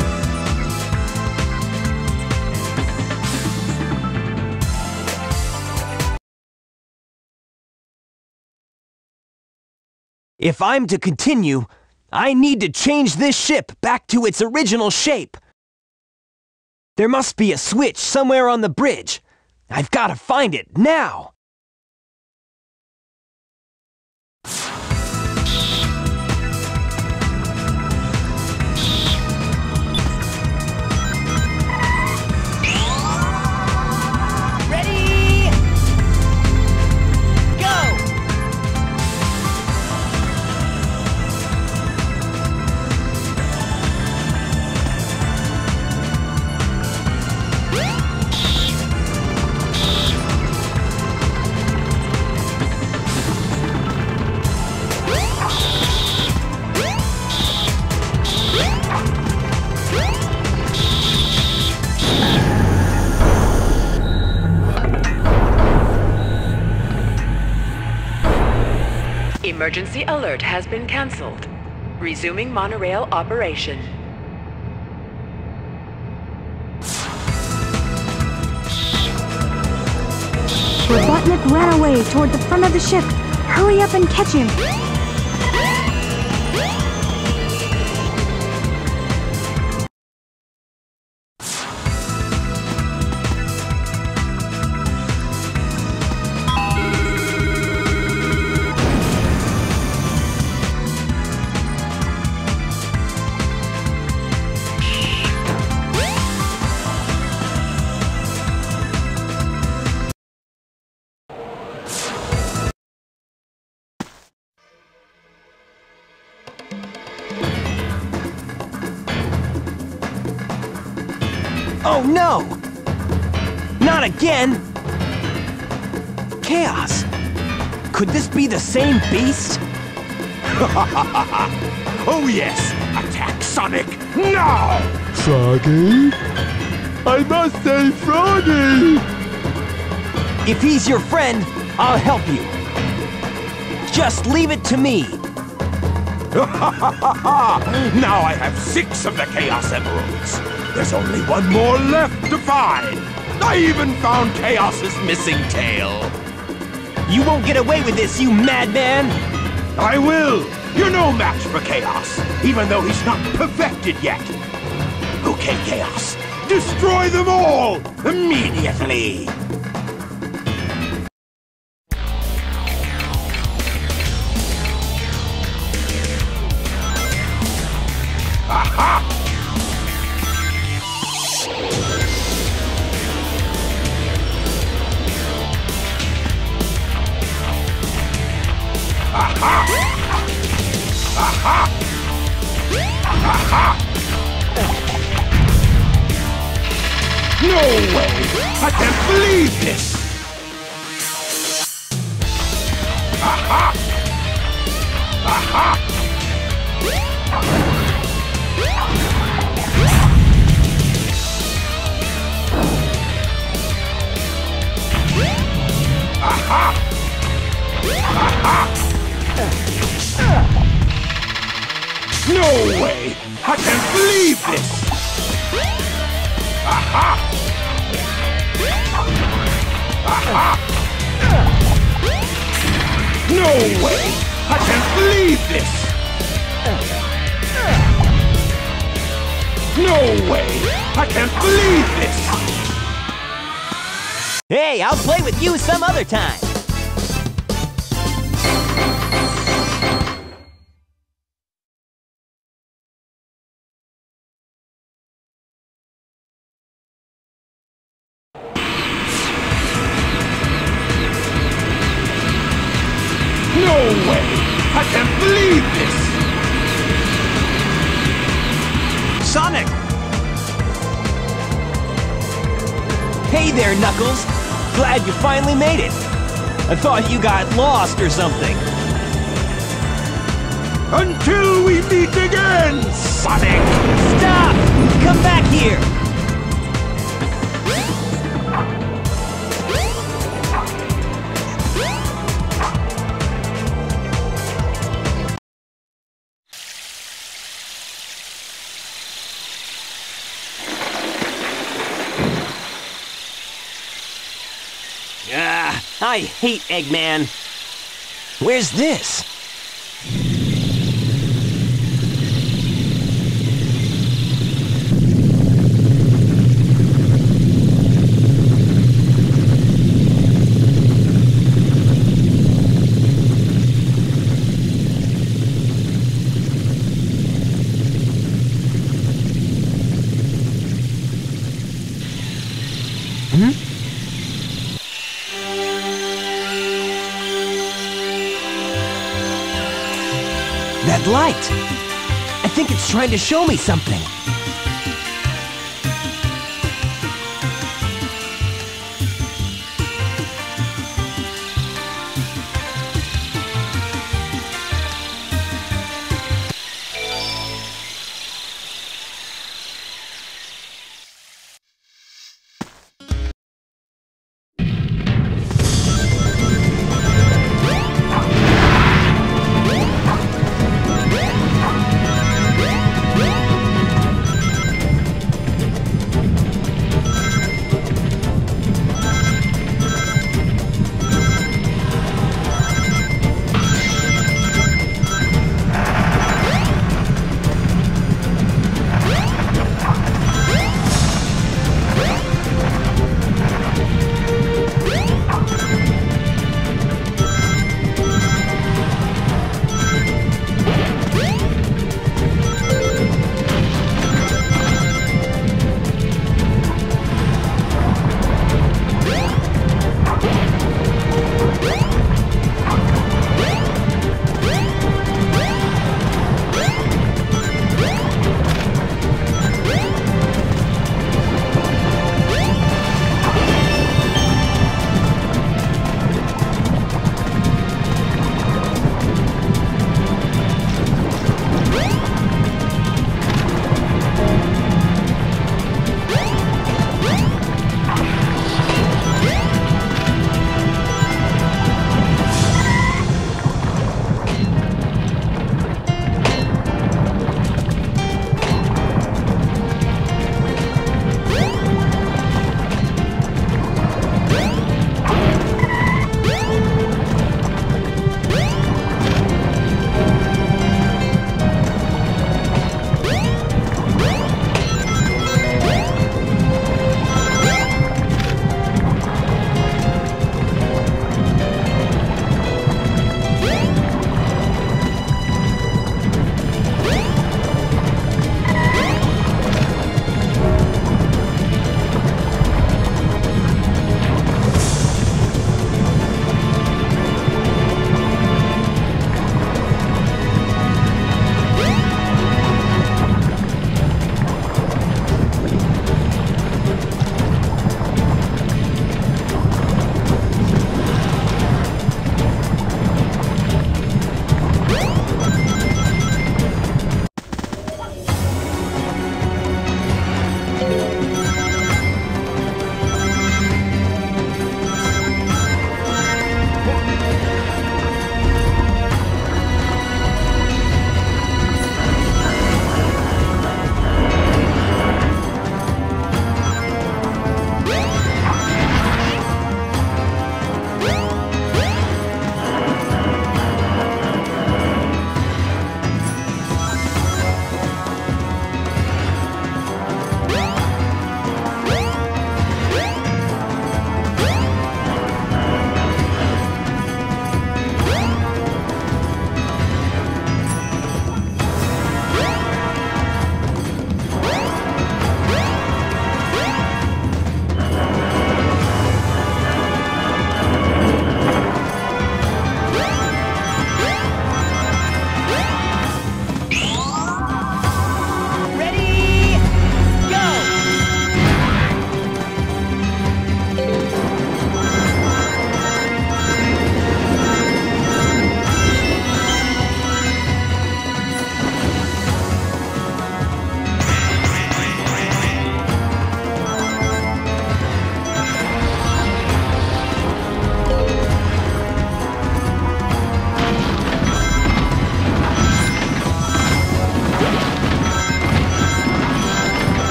If I'm to continue, I need to change this ship back to its original shape. There must be a switch somewhere on the bridge. I've got to find it now. Ready? Go! emergency alert has been cancelled. Resuming monorail operation. Robotnik ran away toward the front of the ship. Hurry up and catch him. Oh no! Not again! Chaos! Could this be the same beast? Oh yes! Attack Sonic now! Froggy? I must say Froggy! If he's your friend, I'll help you. Just leave it to me. Now I have six of the Chaos Emeralds. There's only one more left to find. I even found Chaos's missing tail. You won't get away with this, you madman! I will! You're no match for Chaos, even though he's not perfected yet. Okay, Chaos, destroy them all immediately! Aha! Aha! Aha! Aha! No way! I can't believe this! Aha! Aha! Aha! Aha! No way! I can't believe this! Aha! Aha! No way! I can't believe this! No way! I can't believe this! Hey, I'll play with you some other time! No way! I can't believe this! Sonic! Hey there, Knuckles! Glad you finally made it! I thought you got lost or something. Until we meet again, Sonic! Stop! Come back here! Ah, I hate Eggman. Where's this? Hmm? That light! I think it's trying to show me something.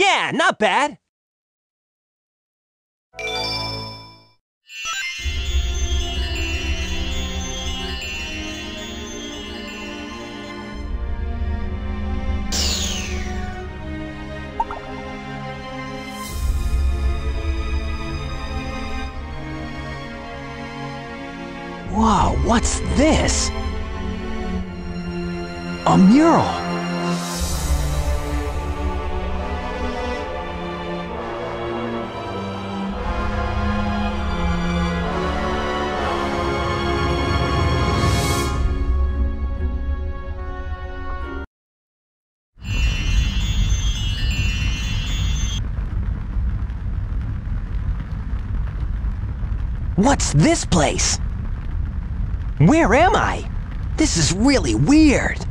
Yeah, not bad. Whoa, what's this? A mural. What's this place? Where am I? This is really weird.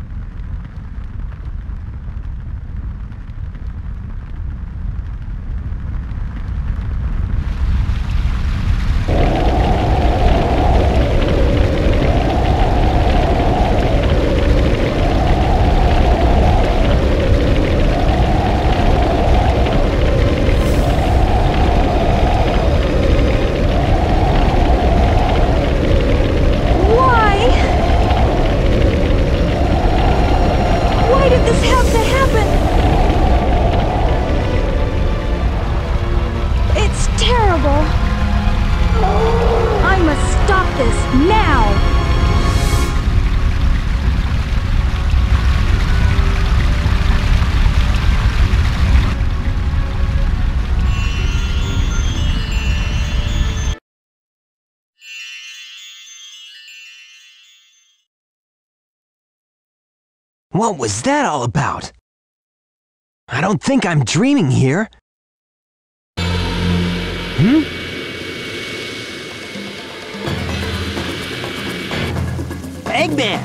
What was that all about? I don't think I'm dreaming here. Hmm? Eggman!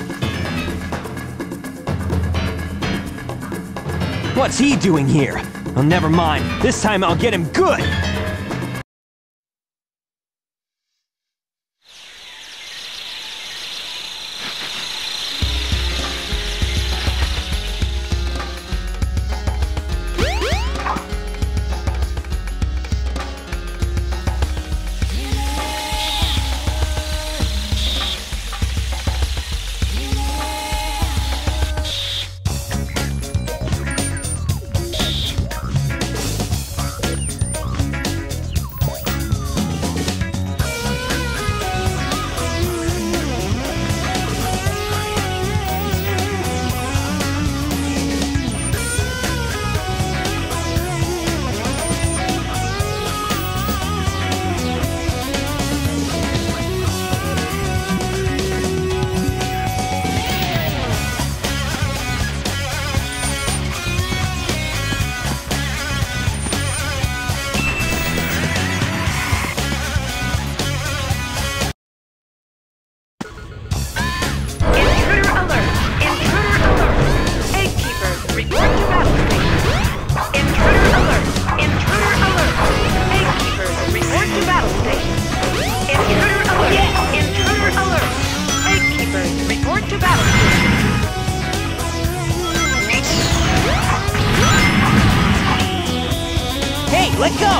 What's he doing here? Well, never mind. This time I'll get him good! Let go!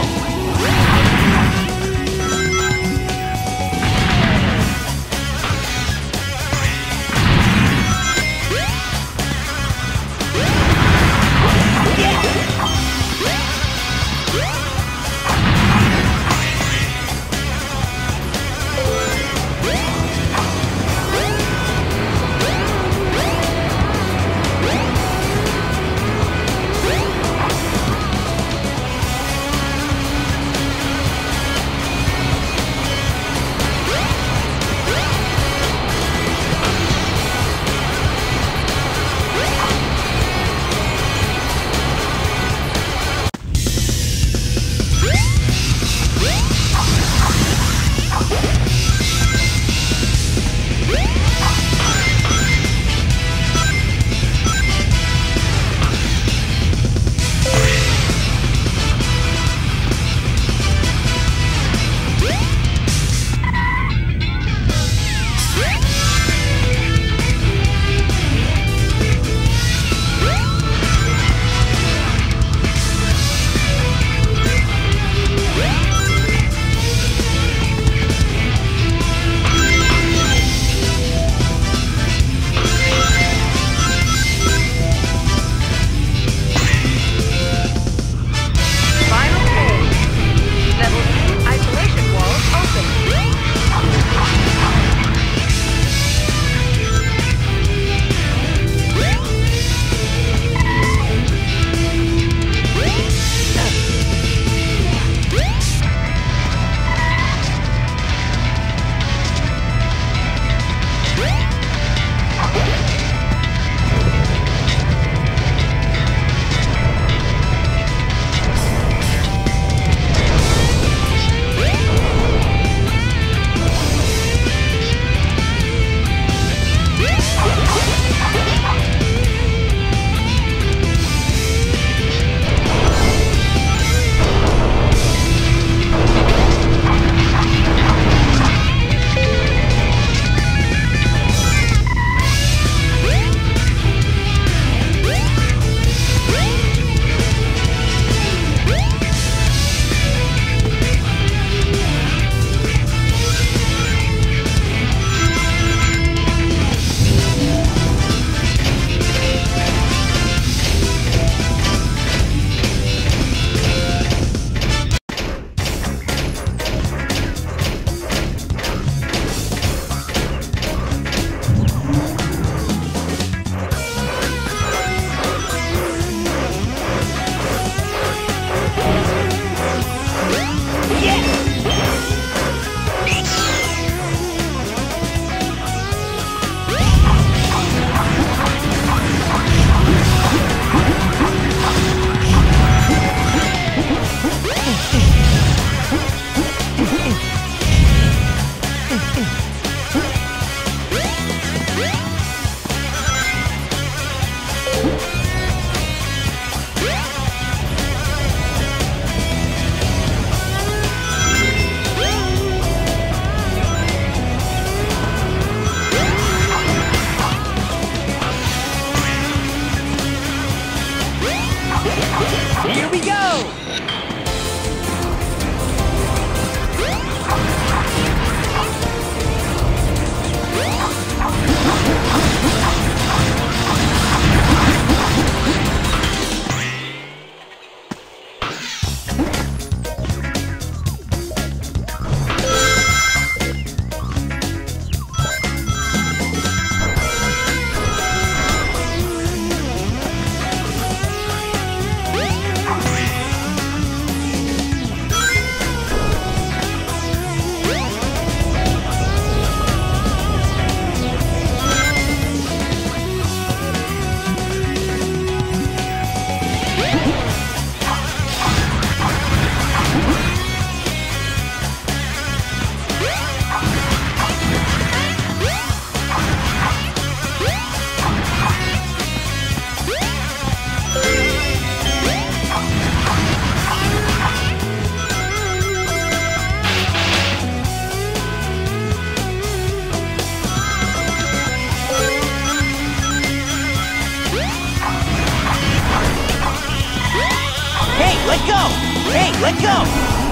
Let go! Hey, let go!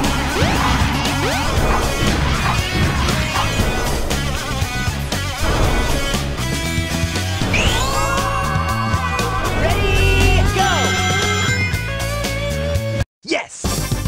Ready, go! Yes!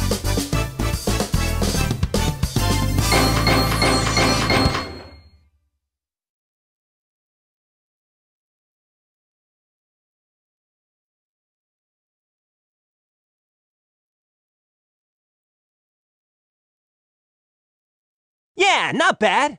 Yeah, not bad.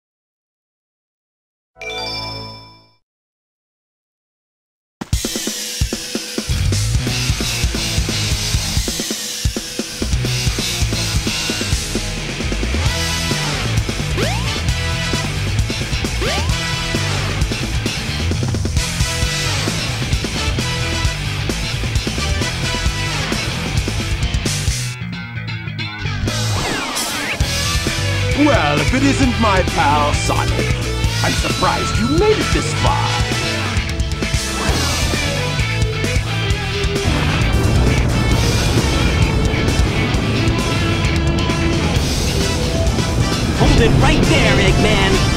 Well, if it isn't my pal Sonic, I'm surprised you made it this far. Hold it right there, Eggman!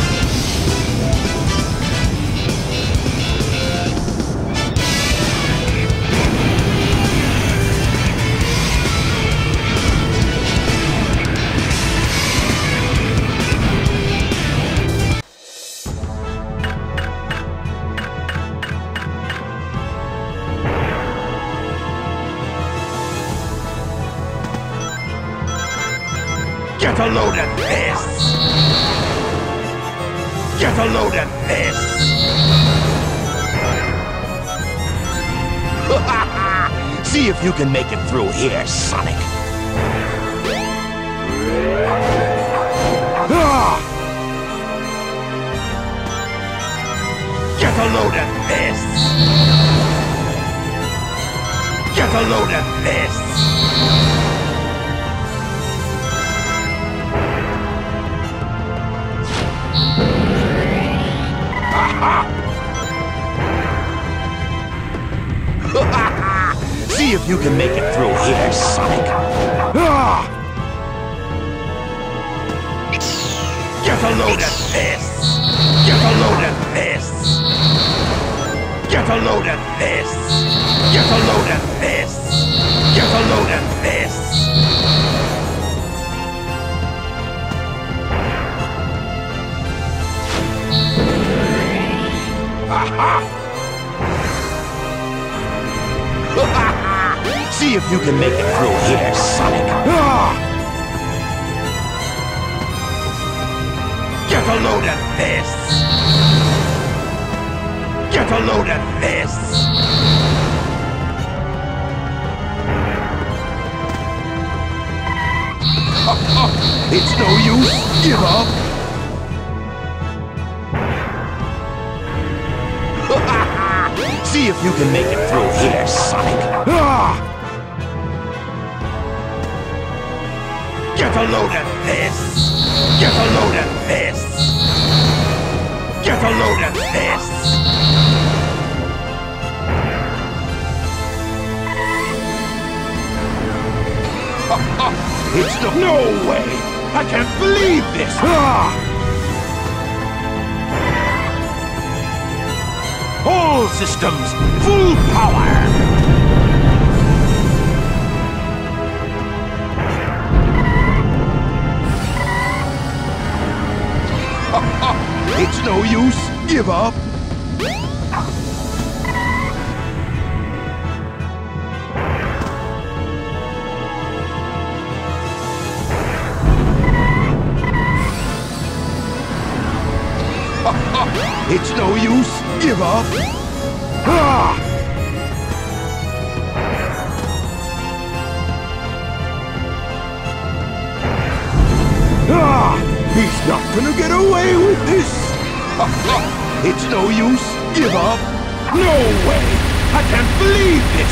Get a load of this! Get a load of this! See if you can make it through here, Sonic! Ah! Get a load of this! Get a load of this! See if you can make it through here, Sonic. Ah! Get a load of this! Get a load of this! Get a load of this! Get a load of this! Get a load of this! Aha! See if you can make it through here, Sonic. Ah! Get a load of this! Get a load of this! It's no use! Give up! See if you can make it through here, Sonic. Ah! Get a load of this! Get a load of this! Get a load of this! It's no... No way! I can't believe this! Ah! All systems, full power! It's no use. Give up. It's no use. Give up. Ah! Ah! He's not gonna get away with this. It's no use. Give up. No way. I can't believe this.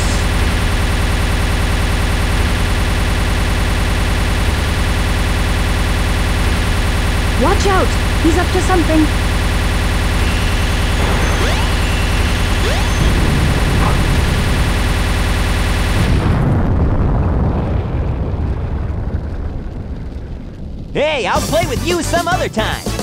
Watch out! He's up to something. Hey, I'll play with you some other time.